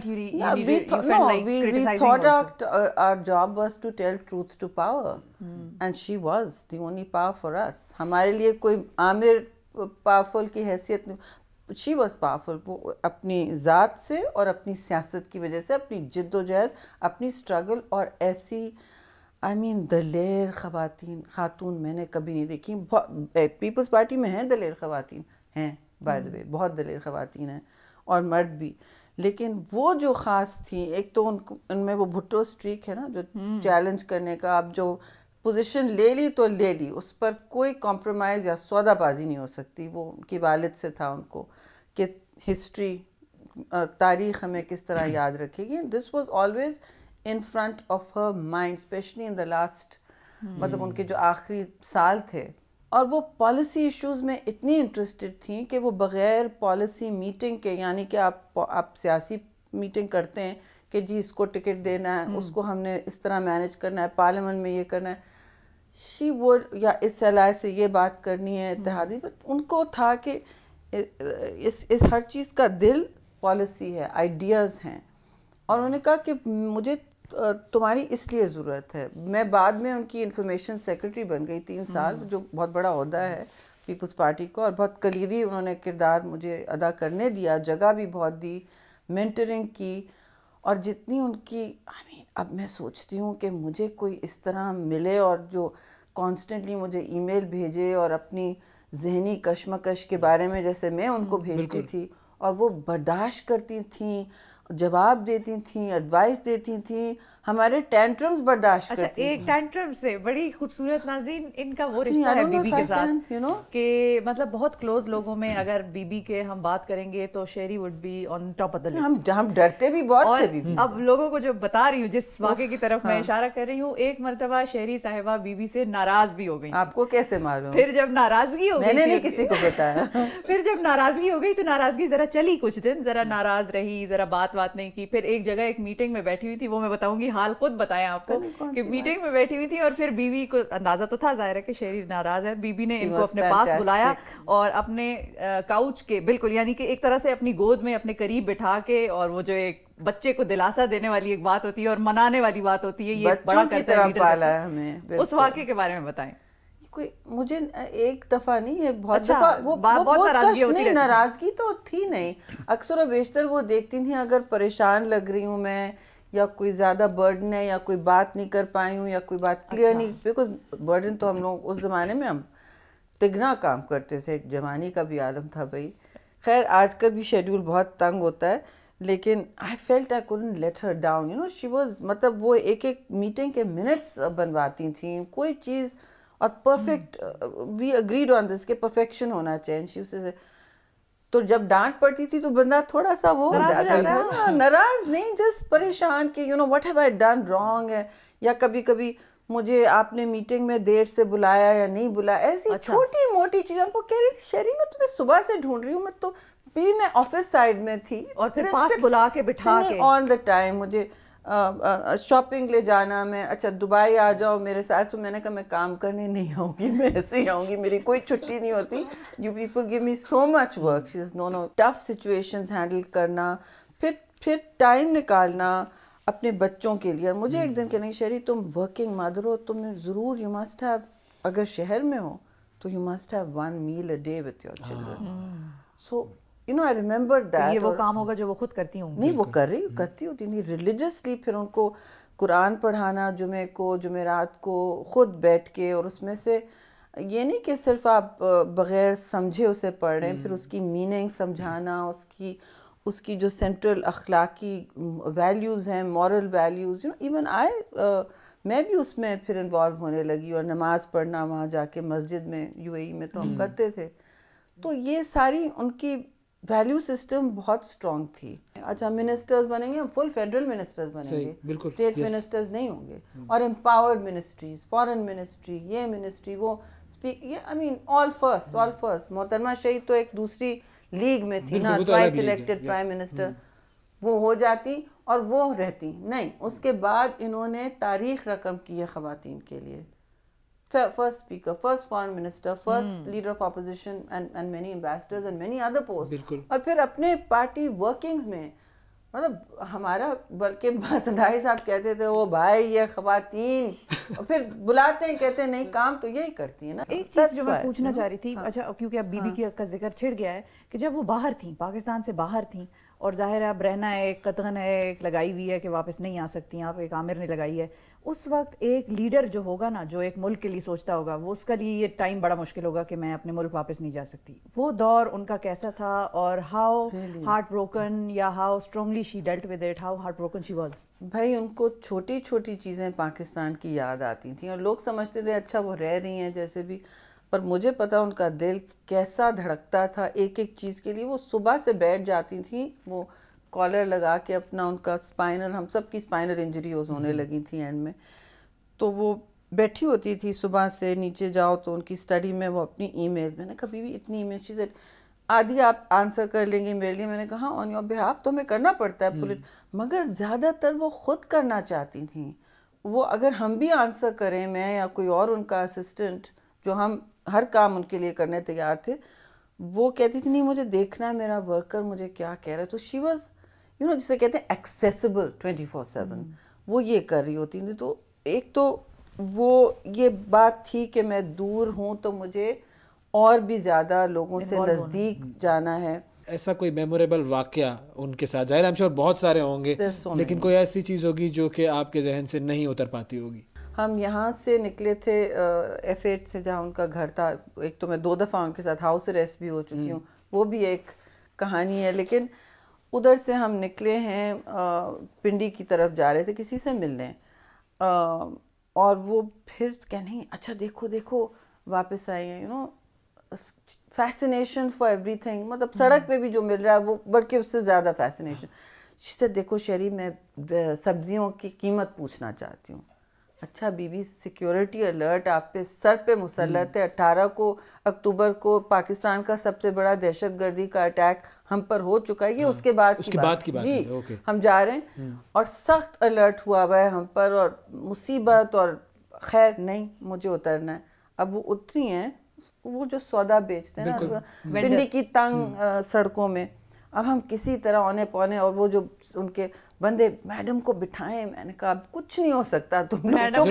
job was to tell truth to power and she was the only power for us. ہمارے لیے کوئی عامر پاورفل کی حیثیت نہیں، she was powerful. وہ اپنی ذات سے اور اپنی سیاست کی وجہ سے، اپنی جد و جہد، اپنی اسٹرگل، اور ایسی آئی مین دلیر خواتین خاتون میں نے کبھی نہیں دیکھی. پیپلز پارٹی میں ہیں دلیر خواتین ہیں، بائی دا وے بہت دلیر خواتین ہیں اور مرد بھی، لیکن وہ جو خاص تھیں، ایک تو ان ان میں وہ بھٹو اسٹریک ہے نا، جو چیلنج کرنے کا، آپ جو پوزیشن لے لی تو لے لی، اس پر کوئی کمپرومائز یا سودا بازی نہیں ہو سکتی. وہ ان کی والد سے تھا ان کو کہ ہسٹری، تاریخ ہمیں کس طرح یاد رکھے گی. This was always in front of her mind, especially in the last مطلب ان کے جو آخری سال تھے. اور وہ پالیسی ایشوز میں اتنی انٹرسٹڈ تھیں کہ وہ بغیر پالیسی میٹنگ کے، یعنی کہ آپ آپ سیاسی میٹنگ کرتے ہیں کہ جی اس کو ٹکٹ دینا ہے، اس کو ہم نے اس طرح مینیج کرنا ہے، پارلیمنٹ میں یہ کرنا ہے، شی وڈ، یا اس علاقے سے یہ بات کرنی ہے اتحادی. بٹ ان کو تھا کہ اس اس ہر چیز کا دل پالیسی ہے، آئیڈیاز ہیں. اور انہوں نے کہا کہ مجھے تمہاری اس لیے ضرورت ہے. میں بعد میں ان کی انفارمیشن سیکرٹری بن گئی تین سال، جو بہت بڑا عہدہ ہے پیپلز پارٹی کو، اور بہت کلیدی انہوں نے کردار مجھے ادا کرنے دیا، جگہ بھی بہت دی، مینٹرنگ کی. اور جتنی ان کی آئی مین اب میں سوچتی ہوں کہ مجھے کوئی اس طرح ملے اور جو کانسٹنٹلی مجھے ای میل بھیجے اور اپنی ذہنی کشمکش کے بارے میں جیسے میں ان کو بھیجتی تھی، اور وہ برداشت کرتی تھیں، جواب دیتی تھیں، ایڈوائس دیتی تھیں، ہمارے ٹینٹرمز برداشت کرتی تھیں. ایک ٹینٹرم سے بڑی خوبصورت ناظرین ان کا وہ رشتہ ہے بی بی کے ساتھ کہ مطلب بہت کلوز لوگوں میں اگر بی بی کے ہم بات کریں گے تو Sherry would be on top of the list. ہم ڈرتے بھی بہت تھے. اب لوگوں کو جو بتا رہی ہوں، جس واقعے کی طرف میں اشارہ کر رہی ہوں، ایک مرتبہ شیری صاحبہ بی بی سے ناراض بھی ہو گئی. آپ کو کیسے معلوم؟ پھر جب ناراضگی ہو گئی، میں نے نہیں کسی کو بتایا. پھر جب ناراضگی ہو گئی تو ناراضگی ذرا چلی کچھ دن، ذرا ناراض رہی، ذرا بات بات نہیں کی. پھر ایک جگہ ایک میٹنگ میں بیٹھی ہوئی تھی، وہ میں بتاؤں گی، حال خود بتایا آپ کو کہ میٹنگ میں بیٹھی ہوئی تھی، اور پھر بیوی کو اندازہ تو تھا ظاہر ہے کہ شیری ناراض ہے. بیوی نے ان کو اپنے پاس بلایا اور اپنے کاؤچ کے بالکل، یعنی کہ ایک طرح سے اپنی گود میں اپنے قریب بٹھا کے، اور وہ جو ایک بچے کو دلاسا دینے والی ایک بات ہوتی ہے اور منانے والی بات ہوتی ہے، یہ بڑا کرتا ہے ہمیں. اس واقعے کے بارے میں بتائیں. کوئی مجھے ایک دفعہ نہیں ہے، بہت دفعہ وہ بہت ناراضگی ہوتی ہے. ناراضگی تو تھی نہیں، اکثر و بیشتر وہ دیکھتی تھیں اگر پریشان لگ رہی ہوں میں، یا کوئی زیادہ برڈن ہے، یا کوئی بات نہیں کر پائی ہوں، یا کوئی بات کلیئر نہیں، بیکاز برڈن تو ہم لوگ اس زمانے میں ہم تگنا کام کرتے تھے، جوانی کا بھی عالم تھا بھائی. خیر آج کل بھی شیڈیول بہت تنگ ہوتا ہے، لیکن I felt I couldn't let her down, you know, she was مطلب وہ ایک ایک میٹنگ کے منٹس بنواتی تھیں، کوئی چیز، اور پرفیکٹ وی اگریڈ آن دس کہ پرفیکشن ہونا چاہیے. تو جب ڈانٹ پڑتی تھی تو بندہ تھوڑا سا وہ ناراض نہیں، جسٹ پریشان کہ you know what have I done wrong ہے، یا کبھی کبھی مجھے آپ نے میٹنگ میں دیر سے بلایا یا نہیں بلایا، ایسی چھوٹی موٹی چیزیں. ہم کو کہہ رہی تھی شیری میں تمہیں صبح سے ڈھونڈ رہی ہوں، میں تو بھی میں آفس سائڈ میں تھی، اور پھر پاس بلا کے بٹھا کے آن دا ٹائم مجھے شاپنگ لے جانا. میں اچھا دبئی آ جاؤ میرے ساتھ، تو میں نے کہا میں کام کرنے نہیں آؤں گی، میں ایسے ہی آؤں گی، میری کوئی چھٹی نہیں ہوتی. You people give me so much work. She is no no tough situations handle کرنا، پھر پھر ٹائم نکالنا اپنے بچوں کے لیے. مجھے ایک دن کہنے شیری تم ورکنگ مدر ہو، تم ضرور یو مسٹ ہیو، اگر شہر میں ہو تو you must have one meal a day with your children. So you know I remember that. یہ وہ کام ہوگا جو وہ خود کرتی ہوں؟ نہیں، وہ کر رہی کرتی ہوتی نہیں، ریلیجسلی. پھر ان کو قرآن پڑھانا جمعے کو، جمعرات کو خود بیٹھ کے، اور اس میں سے یہ نہیں کہ صرف آپ بغیر سمجھے اسے پڑھ رہے ہیں، پھر اس کی میننگ سمجھانا، اس کی اس کی جو سینٹرل اخلاقی ویلیوز ہیں، moral values. You know even I میں بھی اس میں پھر انوالو ہونے لگی، اور نماز پڑھنا وہاں جا کے مسجد میں، یو اے ای میں تو ہم کرتے تھے. تو یہ ساری ان کی ویلیو سسٹم بہت اسٹرانگ تھی. اچھا منسٹرز بنیں گے, ہم فل فیڈرل منسٹرز بنیں گے, اسٹیٹ منسٹرز نہیں ہوں گے, اور امپاورڈ منسٹریز, فارن منسٹری, یہ منسٹری, وہ یہ آئی مین آل فرسٹ آل فرسٹ. محترمہ شہید تو ایک دوسری لیگ میں تھی نا, ٹوائس الیکٹڈ پرائم منسٹر, وہ ہو جاتی اور وہ رہتی نہیں. اس کے بعد انہوں نے تاریخ رقم کی ہے خواتین کے لیے. First speaker, first foreign minister, first leader of opposition and many ambassadors and many other post. اور پھر اپنے پارٹی ورکنگز میں مطلب ہمارا, بلکہ سندھائی صاحب کہتے تھے وہ بھائی یہ خواتین, اور پھر بلاتے ہیں کہتے ہیں نہیں کام تو یہی کرتی ہیں نا. ایک چیز جو میں پوچھنا چاہ رہی تھی, اچھا کیونکہ اب بی بی کا ذکر چھڑ گیا ہے, کہ جب وہ باہر تھیں, پاکستان سے باہر تھیں, اور ظاہر ہے اب رہنا ہے, ایک قطعاً ہے, ایک لگائی ہوئی ہے کہ واپس نہیں آ سکتی ہیں آپ, ایک عامر نے لگائی ہے, اس وقت ایک لیڈر جو ہوگا نا, جو ایک ملک کے لیے سوچتا ہوگا, وہ اس کا لیے یہ ٹائم بڑا مشکل ہوگا کہ میں اپنے ملک واپس نہیں جا سکتی. وہ دور ان کا کیسا تھا, اور ہاؤ ہارٹ بروکن یا how strongly she dealt with it, how heart broken she was? بھائی ان کو چھوٹی چھوٹی چیزیں پاکستان کی یاد آتی تھیں, اور لوگ سمجھتے تھے اچھا وہ رہ رہی ہیں جیسے بھی, پر مجھے پتا ان کا دل کیسا دھڑکتا تھا ایک ایک چیز کے لیے. وہ صبح سے بیٹھ جاتی تھیں, وہ کالر لگا کے اپنا, ان کا اسپائنل, ہم سب کی اسپائنل انجریز ہونے لگی تھیں اینڈ میں, تو وہ بیٹھی ہوتی تھی صبح سے. نیچے جاؤ تو ان کی اسٹڈی میں وہ اپنی ای میلز, میں نے کبھی بھی اتنی ای میل چیزیں آدھی آپ آنسر کر لیں گی میرے لیے, میں نے کہا آن یور بہاف تو ہمیں کرنا پڑتا ہے پولیٹ, مگر زیادہ تر وہ خود کرنا چاہتی تھیں. وہ اگر ہم بھی آنسر کریں, میں یا کوئی اور ان کا اسسٹنٹ, جو ہم ہر کام ان کے لیے کرنے تیار تھے, وہ کہتی تھی نہیں مجھے دیکھنا ہے میرا ورکر مجھے کیا کہہ رہا ہے. تو شی واز یو نو جسے کہتے ہیں ایکسیسیبل ٹوینٹی فور سیون, وہ یہ کر رہی ہوتی تھی. تو ایک تو وہ یہ بات تھی کہ میں دور ہوں تو مجھے اور بھی زیادہ لوگوں سے نزدیک جانا ہے. ایسا کوئی میموریبل واقعہ ان کے ساتھ, ظاہر ایم شور بہت سارے ہوں گے, لیکن کوئی ایسی چیز ہوگی جو کہ آپ کے ذہن سے نہیں اتر پاتی ہوگی؟ ہم یہاں سے نکلے تھے ایف ایٹ سے, جہاں ان کا گھر تھا. ایک تو میں دو دفعہ ان کے ساتھ ہاؤس اریسٹ بھی ہو چکی ہوں, وہ بھی ایک کہانی ہے. لیکن ادھر سے ہم نکلے ہیں, پنڈی کی طرف جا رہے تھے کسی سے ملنے, اور وہ پھر کہنے اچھا دیکھو دیکھو واپس آئے ہیں, یو نو فیسنیشن فار ایوری تھنگ. مطلب سڑک پہ بھی جو مل رہا ہے وہ بلکہ اس سے زیادہ فیسنیشن. سے دیکھو شہری میں سبزیوں کی قیمت پوچھنا چاہتی ہوں. اچھا بی بی سیکیورٹی الرٹ آپ پہ سر پہ مسلط ہے. اٹھارہ کو اکتوبر کو پاکستان کا سب سے بڑا دہشت گردی کا اٹیک ہم پر ہو چکا ہے, یہ اس کے بعد کی بات جی, ہم جا رہے ہیں اور سخت الرٹ ہوا ہوا ہے ہم پر, اور مصیبت, اور خیر نہیں مجھے اترنا ہے. اب وہ اتری ہیں, وہ جو سودا بیچتے ہیں نا پنڈی کی تنگ سڑکوں میں, اب ہم کسی طرح اونے پونے, اور وہ جو ان کے بندے میڈم کو بٹھائیں, میں نے کہا اب کچھ نہیں ہو سکتا, تم لوگ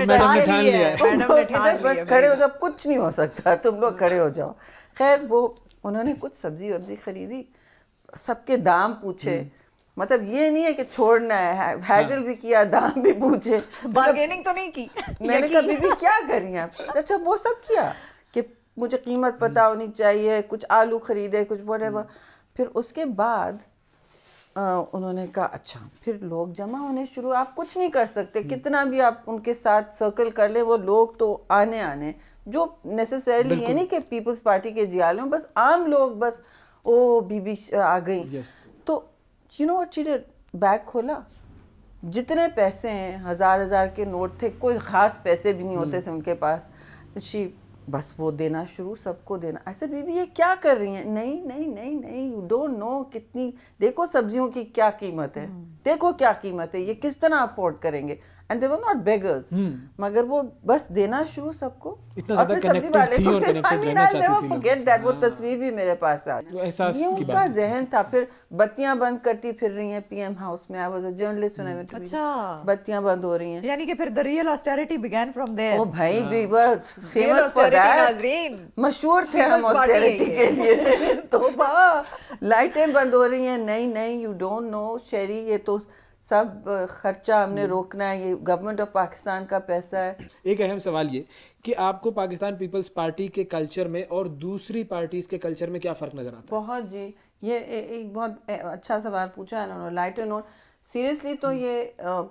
بس کھڑے ہو جاؤ, کچھ نہیں ہو سکتا, تم لوگ کھڑے ہو جاؤ. خیر وہ انہوں نے کچھ سبزی وبزی خریدی, سب کے دام پوچھے, مطلب یہ نہیں ہے کہ چھوڑنا ہے, ہیگل بھی کیا, دام بھی پوچھے, بارگیننگ تو نہیں کی. میں نے کہا بی بی کیا کر رہی ہیں آپ؟ اچھا وہ سب کیا کہ مجھے قیمت پتہ ہونی چاہیے, کچھ آلو خریدے, کچھ وٹ ایور. پھر اس کے بعد انہوں نے کہا اچھا پھر لوگ جمع ہونے شروع, آپ کچھ نہیں کر سکتے, کتنا بھی آپ ان کے ساتھ سرکل کر لیں, وہ لوگ تو آنے آنے جو نیسیسریلی یہ نہیں کہ پیپلز پارٹی کے جیال ہوں, بس عام لوگ, بس او بی بی آ گئی. تو you know what she did, bag کھولا, جتنے پیسے ہیں ہزار ہزار کے نوٹ تھے, کوئی خاص پیسے بھی نہیں ہوتے تھے ان کے پاس, شی بس وہ دینا شروع, سب کو دینا. ایسے بی بی یہ کیا کر رہی ہیں؟ نہیں نہیں نہیں نہیں, یو ڈونٹ نو کتنی, دیکھو سبزیوں کی کیا قیمت ہے, دیکھو کیا قیمت ہے, یہ کس طرح افورڈ کریں گے. And they were not beggars, مگر وہ بس دینا شروع سب کو. اتنا زیادہ کنیکٹڈ تھی اور کنیکٹڈ رہنا چاہتی تھی لوگ. وہ تصویر بھی میرے پاس آ گئی, یہ ان کا ذہن تھا. پھر بتیاں بند کرتی پھر رہی ہیں پی ایم ہاؤس میں. I was a journalist when I went to be, بتیاں بند ہو رہی ہیں. یعنی کہ پھر the real austerity began from there. او بھائی we were famous for that, مشہور تھے ہم austerity کے لیے. توبہ, لائٹیں بند ہو رہی ہیں. نہیں نہیں, you don't know شہری, یہ تو سب خرچہ ہم نے روکنا ہے, یہ گورنمنٹ آف پاکستان کا پیسہ ہے. ایک اہم سوال یہ کہ آپ کو پاکستان پیپلز پارٹی کے کلچر میں اور دوسری پارٹیز کے کلچر میں کیا فرق نظر آتا ہے؟ بہت جی, یہ ایک بہت اچھا سوال پوچھا ہے انہوں نے, لائٹر نوٹ. سیریسلی تو یہ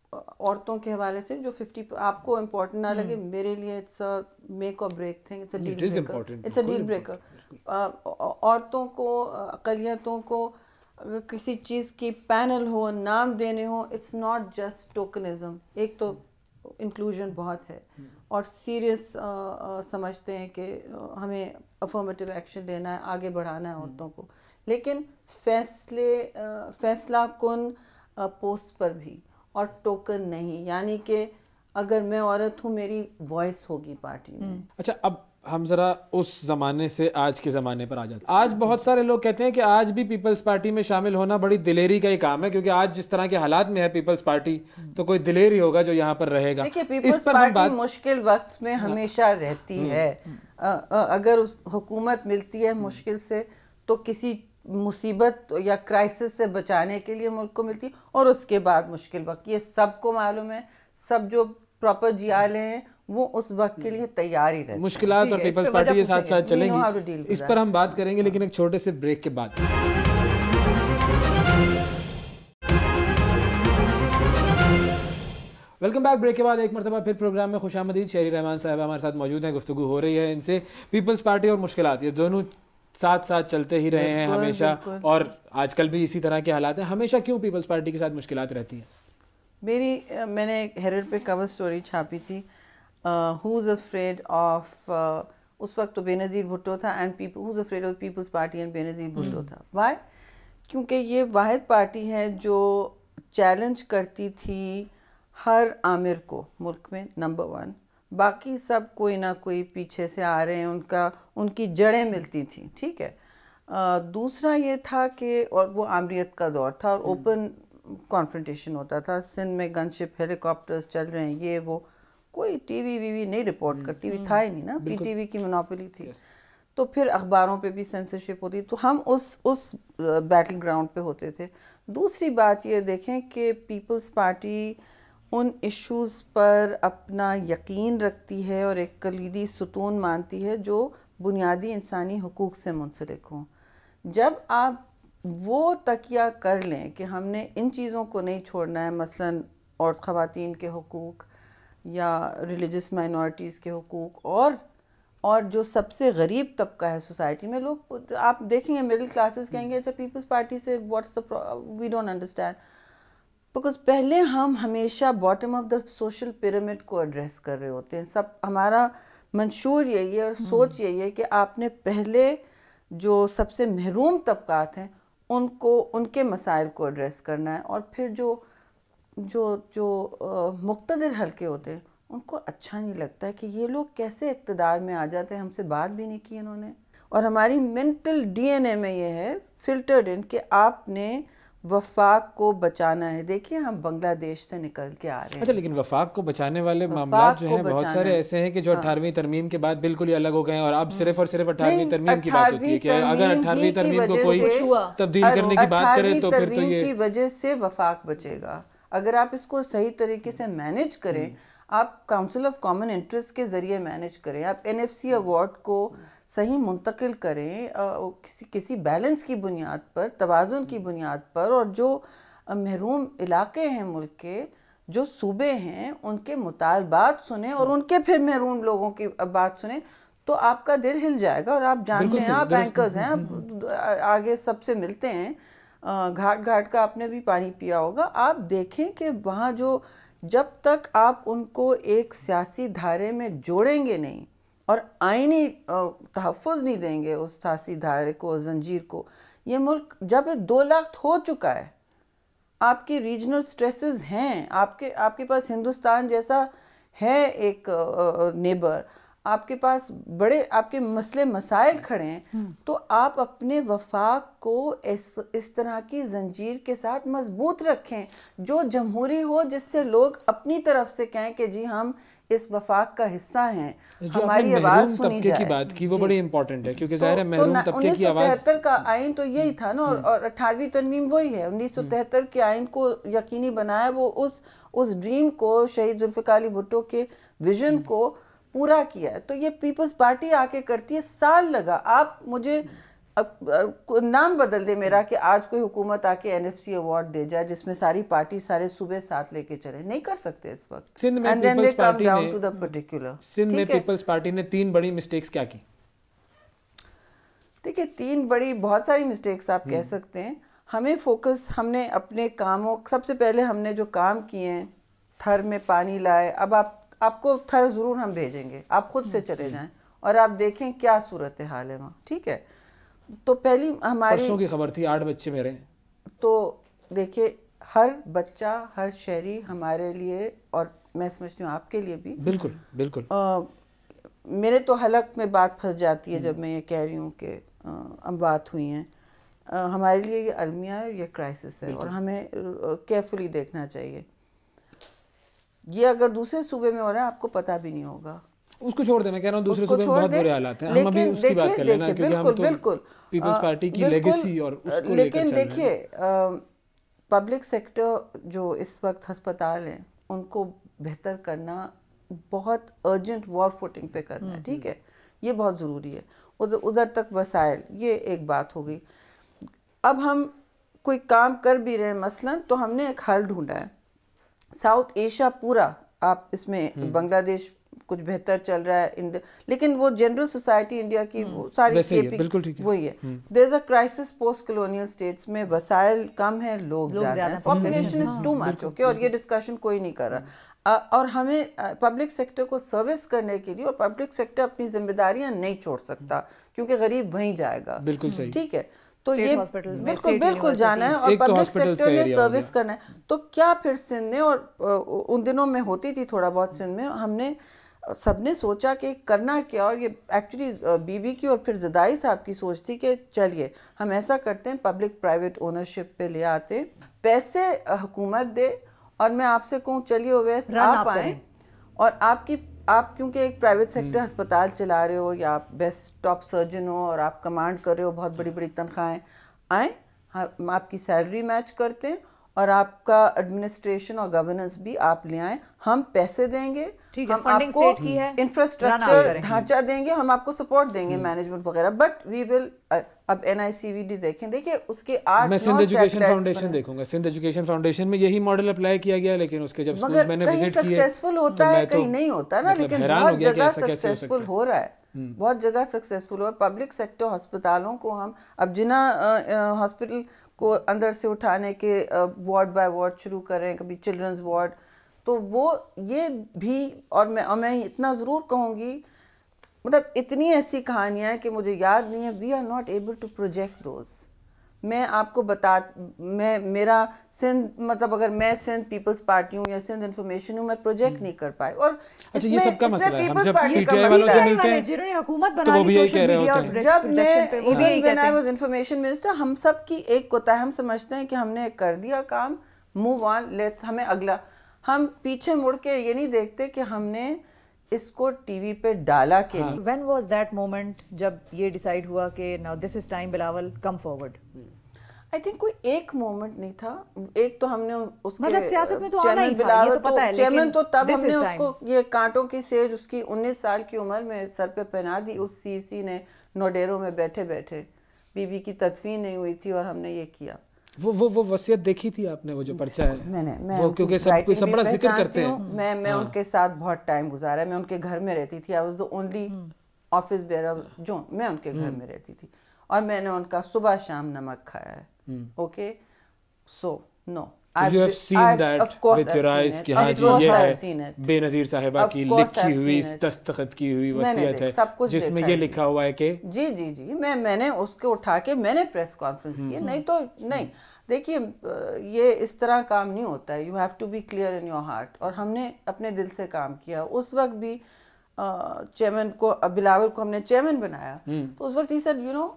عورتوں کے حوالے سے جو ففٹی آپ کو امپورٹنٹ نہ لگے, میرے لیے it's a make or break thing, it's a deal breaker, it's a deal breaker. عورتوں کو, اقلیتوں کو کسی چیز کی پینل ہو, نام دینے ہو, اٹس ناٹ جسٹ ٹوکنزم. ایک تو انکلوژن بہت ہے اور سیریس سمجھتے ہیں کہ ہمیں افرمیٹیو ایکشن لینا ہے, آگے بڑھانا ہے عورتوں کو, لیکن فیصلے فیصلہ کن پوسٹ پر بھی, اور ٹوکن نہیں, یعنی کہ اگر میں عورت ہوں میری وائس ہوگی پارٹی میں. اچھا, اب ہم ذرا اس زمانے سے آج کے زمانے پر آ جاتے ہیں. آج بہت سارے لوگ کہتے ہیں کہ آج بھی پیپلز پارٹی میں شامل ہونا بڑی دلیری کا ہی کام ہے, کیونکہ آج جس طرح کے حالات میں ہے پیپلز پارٹی, تو کوئی دلیر ہی ہوگا جو یہاں پر رہے گا. دیکھیے, پیپلز پارٹی مشکل وقت میں ہمیشہ رہتی ہے. اگر حکومت ملتی ہے مشکل سے تو کسی مصیبت یا کرائسس سے بچانے کے لیے ملک کو ملتی, اور اس کے بعد مشکل وقت, یہ سب کو معلوم ہے. سب جو پراپر جیالے ہیں وہ اس وقت کے لیے تیار ہی رہتے. مشکلات اور پیپلز پارٹی کے ساتھ ساتھ چلیں گی, اس پر ہم بات کریں گے, لیکن ایک چھوٹے سے بریک کے بعد. Welcome back. بریک کے بعد ایک مرتبہ پھر پروگرام میں خوش آمدید. شہری رحمان صاحب ہمارے ساتھ موجود ہیں, گفتگو ہو رہی ہے ان سے. پیپلز پارٹی اور مشکلات, یہ دونوں ساتھ ساتھ چلتے ہی رہے ہیں ہمیشہ, اور آج کل بھی اسی طرح کے حالات ہیں. ہمیشہ کیوں پیپلز پارٹی کے ساتھ مشکلات رہتی ہیں؟ میری میں نے ہیرالڈ پہ کور سٹوری چھاپی تھی, ہوز افریڈ آف, اس وقت تو بے نظیر بھٹو تھا, and people who's afraid of Peoples Party and Benazir Bhutto تھا. وائی؟ کیونکہ یہ واحد پارٹی ہے جو چیلنج کرتی تھی ہر آمر کو ملک میں, نمبر ون. باقی سب کوئی نہ کوئی پیچھے سے آ رہے ہیں, ان کا ان کی جڑیں ملتی تھیں, ٹھیک ہے. دوسرا یہ تھا کہ, اور وہ آمریت کا دور تھا اور اوپن کانفرنٹیشن ہوتا تھا. سندھ میں گن شپ ہیلی کاپٹرز چل رہے ہیں, یہ وہ, کوئی ٹی وی وی وی نہیں رپورٹ کر, ٹی وی تھا ہی نہیں نا, پی ٹی وی کی منوپلی تھی. تو پھر اخباروں پہ بھی سینسرشپ ہوتی, تو ہم اس اس بیٹل گراؤنڈ پہ ہوتے تھے. دوسری بات یہ دیکھیں کہ پیپلز پارٹی ان ایشوز پر اپنا یقین رکھتی ہے اور ایک کلیدی ستون مانتی ہے جو بنیادی انسانی حقوق سے منسلک ہوں. جب آپ وہ تکیہ کر لیں کہ ہم نے ان چیزوں کو نہیں چھوڑنا ہے, مثلاً اور خواتین کے حقوق یا ریلیجس مائنورٹیز کے حقوق, اور اور جو سب سے غریب طبقہ ہے سوسائٹی میں, لوگ آپ دیکھیں گے مڈل کلاسز کہیں گے اچھا پیپلز پارٹی سے what's the, we don't understand, because پہلے ہم ہمیشہ bottom of the social pyramid کو ایڈریس کر رہے ہوتے ہیں. سب ہمارا منشور یہی ہے اور سوچ یہی ہے کہ آپ نے پہلے جو سب سے محروم طبقات ہیں ان کو, ان کے مسائل کو ایڈریس کرنا ہے, اور پھر جو جو جو مقتدر حلقے ہوتے ہیں ان کو اچھا نہیں لگتا ہے کہ یہ لوگ کیسے اقتدار میں آ جاتے ہیں, ہم سے بات بھی نہیں کی انہوں نے. اور ہماری مینٹل ڈی این اے میں یہ ہے فلٹرڈ ان کہ آپ نے وفاق کو بچانا ہے. دیکھیے ہم بنگلہ دیش سے نکل کے آ رہے ہیں. اچھا, لیکن وفاق کو بچانے والے معاملات جو ہیں بہت سارے ایسے ہیں کہ جو اٹھارہویں ترمیم کے بعد بالکل ہی الگ ہو گئے ہیں, اور اب صرف اور صرف اٹھارہویں ترمیم کی بات ہوتی ہے کہ اگر اٹھارہویں ترمیم کو کوئی تبدیل کرنے کی بات کرے تو پھر تو یہ کی وجہ سے وفاق بچے گا. اگر آپ اس کو صحیح طریقے سے مینیج کریں, آپ کاؤنسل آف کامن انٹرسٹ کے ذریعے مینیج کریں, آپ این ایف سی ایوارڈ کو صحیح منتقل کریں کسی کسی بیلنس کی بنیاد پر, توازن کی بنیاد پر, اور جو محروم علاقے ہیں ملک کے, جو صوبے ہیں, ان کے مطالبات سنیں اور ان کے پھر محروم لوگوں کی بات سنیں, تو آپ کا دل ہل جائے گا. اور آپ جانتے ہیں, آپ اینکرز ہیں, آپ آگے سب سے ملتے ہیں, گھاٹ گھاٹ کا آپ نے بھی پانی پیا ہوگا. آپ دیکھیں کہ وہاں جو, جب تک آپ ان کو ایک سیاسی دھارے میں جوڑیں گے نہیں اور آئینی تحفظ نہیں دیں گے اس سیاسی دھارے کو, زنجیر کو, یہ ملک جب دو لاکھ ہو چکا ہے, آپ کی ریجنل سٹریسز ہیں, آپ کے آپ کے پاس ہندوستان جیسا ہے ایک نیبر, آپ کے پاس بڑے آپ کے مسئلے مسائل کھڑے ہیں, تو آپ اپنے وفاق کو اس اس طرح کی زنجیر کے ساتھ مضبوط رکھیں جو جمہوری ہو, جس سے لوگ اپنی طرف سے کہیں کہ جی ہم اس وفاق کا حصہ ہیں, ہماری آواز سنی جائے. کی بات کی وہ بڑی امپورٹنٹ ہے, کیونکہ ظاہر ہے محروم طبقے کی آواز. انیس سو تہتر کا آئین تو یہی تھا نا, اور اٹھارہویں ترمیم وہی ہے. انیس سو تہتر کے آئین کو یقینی بنایا, وہ اس اس ڈریم کو, شہید ذوالفقار علی بھٹو کے ویژن کو پورا کیا ہے. تو یہ پیپلز پارٹی آ کے کرتی ہے, سال لگا. آپ مجھے اب نام بدل دے میرا کہ آج کوئی حکومت آ کے این ایف سی ایوارڈ دے جائے جس میں ساری پارٹی سارے صوبے ساتھ لے کے چلے, نہیں کر سکتے اس وقت. سندھ میں پیپلز پارٹی نے سندھ میں پیپلز پارٹی نے تین بڑی مسٹیکس کیا کی؟ دیکھیے تین بڑی بہت ساری مسٹیکس آپ کہہ سکتے ہیں. ہمیں فوکس, ہم نے اپنے کاموں, سب سے پہلے ہم نے جو کام کیے ہیں, تھر میں پانی لائے. اب آپ آپ کو تھر ضرور ہم بھیجیں گے, آپ خود سے چلے جائیں اور آپ دیکھیں کیا صورت حال ہے وہاں, ٹھیک ہے. تو پہلی ہماری پرسوں کی خبر تھی آٹھ بچے میرے. تو دیکھیے ہر بچہ, ہر شہری ہمارے لیے, اور میں سمجھتی ہوں آپ کے لیے بھی, بالکل بالکل, میرے تو حلق میں بات پھنس جاتی ہے جب میں یہ کہہ رہی ہوں کہ اموات ہوئی ہیں. ہمارے لیے یہ المیہ ہے, یہ کرائسس ہے, اور ہمیں کیئرفلی دیکھنا چاہیے. یہ اگر دوسرے صوبے میں ہو رہا ہے آپ کو پتہ بھی نہیں ہوگا. اس کو چھوڑ دیں, میں کہہ رہا ہوں دوسرے صوبے میں بہت برے حالات ہیں, ہم ابھی اس کی بات کر لینا کیونکہ ہم تو پیپلز پارٹی کی لیگیسی اور اس کو لے کر چل رہے ہیں. لیکن دیکھیے پبلک سیکٹر جو اس وقت ہسپتال ہیں ان کو بہتر کرنا بہت ارجنٹ وار فوٹنگ پہ کرنا ہے, ٹھیک ہے, یہ بہت ضروری ہے. ادھر ادھر تک وسائل, یہ ایک بات ہو گئی. اب ہم کوئی کام کر بھی رہے ہیں مثلاً, تو ہم نے ایک حل ڈھونڈا ہے. ساؤتھ ایشیا پورا, آپ اس میں بنگلہ دیش کچھ بہتر چل رہا ہے, لیکن وہ جنرل سوسائٹی انڈیا کی وہ ساری وہی ہے. There is a crisis post colonial states میں وسائل کم ہیں, لوگ زیادہ ہیں, population is too much, okay, اور یہ ڈسکشن کوئی نہیں کر رہا. اور ہمیں پبلک سیکٹر کو سروس کرنے کے لیے, اور پبلک سیکٹر اپنی ذمہ داریاں نہیں چھوڑ سکتا کیونکہ غریب وہیں جائے گا, بالکل صحیح, ٹھیک ہے. تو یہ بالکل بالکل جانا ہے اور پبلک سیکٹر نے سروس کرنا ہے. تو کیا پھر سندھ نے, اور ان دنوں میں ہوتی تھی تھوڑا بہت سندھ میں, ہم نے سب نے سوچا کہ کرنا کیا, اور یہ ایکچولی بی بی کی اور پھر زدائی صاحب کی سوچ تھی کہ چلیے ہم ایسا کرتے ہیں, پبلک پرائیویٹ اونرشپ پہ لے آتے, پیسے حکومت دے, اور میں آپ سے کہوں چلیے اویس آپ آئیں, اور آپ کی آپ کیونکہ ایک پرائیویٹ سیکٹر ہسپتال چلا رہے ہو, یا آپ بیسٹ ٹاپ سرجن ہو اور آپ کمانڈ کر رہے ہو بہت بڑی بڑی تنخواہیں, آئیں, ہم آپ کی سیلری میچ کرتے ہیں, اور آپ کا ایڈمنسٹریشن اور گورننس بھی آپ لے آئیں, ہم پیسے دیں گے, ہم آپ کو انفراسٹرکچر ڈھانچہ دیں گے, ہم آپ کو سپورٹ دیں گے, مینجمنٹ وغیرہ, بٹ وی ول. اب این آئی سی وی ڈی دیکھیں, دیکھیں اس کے آٹھ میں سندھ ایجوکیشن فاؤنڈیشن دیکھوں گا, سندھ ایجوکیشن فاؤنڈیشن میں یہی ماڈل اپلائی کیا گیا, لیکن اس کے جب سکولز میں نے وزٹ کیے سکسیسفل ہوتا ہے, کہیں نہیں ہوتا نا, لیکن بہت جگہ سکسیسفل ہو رہا ہے, بہت جگہ سکسیسفل ہو. پبلک سیکٹر ہسپتالوں کو ہم اب جنا ہاسپٹل کو اندر سے اٹھانے کے وارڈ بائی وارڈ شروع کریں, کبھی چلڈرنز وارڈ, تو وہ یہ بھی, اور میں اور میں اتنا ضرور کہوں گی, مطلب اتنی ایسی کہانیاں ہیں کہ مجھے یاد نہیں ہے, we are not able to project those. میں آپ کو بتا, میں میرا سندھ, مطلب اگر میں سندھ پیپلز پارٹی ہوں یا سندھ انفارمیشن ہوں, میں پروجیکٹ نہیں کر پائی. اور اچھا یہ سب کا مسئلہ ہے, ہم جب پی ٹی آئی والوں سے ملتے ہیں جنہوں نے حکومت تو وہ بھی یہی کہہ رہے بنا ہوتے ہیں. جب میں when I was information minister, ہم سب کی ایک کوتاہی, ہم سمجھتے ہیں کہ ہم نے کر دیا کام, موو آن, لیٹ, ہمیں اگلا, ہم پیچھے مڑ کے یہ نہیں دیکھتے کہ ہم نے اس کو ٹی وی پہ ڈالا کہ نہیں. When was that moment جب یہ ڈیسائیڈ ہوا کہ now this is time Bilawal come forward؟ I think کوئی ایک مومنٹ نہیں تھا. ایک تو ہم نے اس مطلب سیاست میں تو آنا ہی تھا, یہ تو پتہ ہے, چیئرمین تو تب ہم نے اس کو یہ کانٹوں کی سیج اس کی انیس سال کی عمر میں سر پہ پہنا دی, اس سی سی نے نوڈیرو میں بیٹھے بیٹھے, بی بی کی تدفین نہیں ہوئی تھی اور ہم نے یہ کیا. وہ وہ وہ وصیت دیکھی تھی آپ نے, وہ جو پرچہ ہے, میں نے وہ کیونکہ سب کوئی سب بڑا ذکر کرتے ہیں. میں میں ان کے ساتھ بہت ٹائم گزارا ہے, میں ان کے گھر میں رہتی تھی, I was the only office bearer جو, میں ان کے گھر میں رہتی تھی, اور میں نے ان کا صبح شام نمک کھایا ہے. Okay, so no You have seen that with your eyes کہ ہاں جی یہ ہے بے نظیر صاحبہ کی لکھی ہوئی دستخط کی ہوئی وصیت ہے جس میں یہ لکھا ہوا ہے کہ جی جی جی میں میں نے اس کو اٹھا کے میں نے پریس کانفرنس کی, نہیں تو نہیں. دیکھیے یہ اس طرح کام نہیں ہوتا ہے, you have to be clear in your heart, اور ہم نے اپنے دل سے کام کیا. اس وقت بھی چیئرمین کو, بلاول کو ہم نے چیئرمین بنایا, تو اس وقت ہی سیڈ یو نو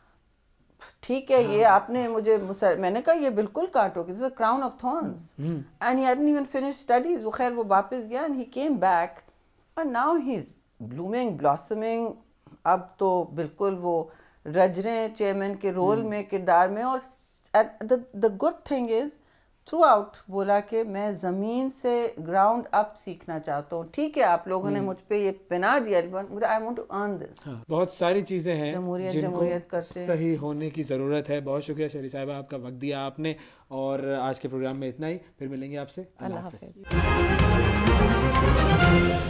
ٹھیک ہے یہ آپ نے مجھے, میں نے کہا یہ بالکل کانٹو کی, this is crown of thorns, and he hadn't even finish studies. وہ خیر وہ واپس گیا and he came back, and now he is blooming blossoming. اب تو بالکل وہ رج رہے ہیں چیئرمین کے رول میں, کردار میں. اور the good thing is throughout बोला कि मैं ज़मीन से ग्राउंड अप सीखना चाहता हूँ. ठीक है, आप लोगों ने मुझ पे ये बना दिया, but I want to earn this. बहुत सारी चीज़ें हैं जमहूरियत जिनको जमहूरियत करते सही होने की ज़रूरत है. बहुत शुक्रिया शहरी साहिबा, आपका वक्त दिया आपने. और आज के प्रोग्राम में इतना ही, फिर मिलेंगे आपसे. अल्लाह हाफ़िज़.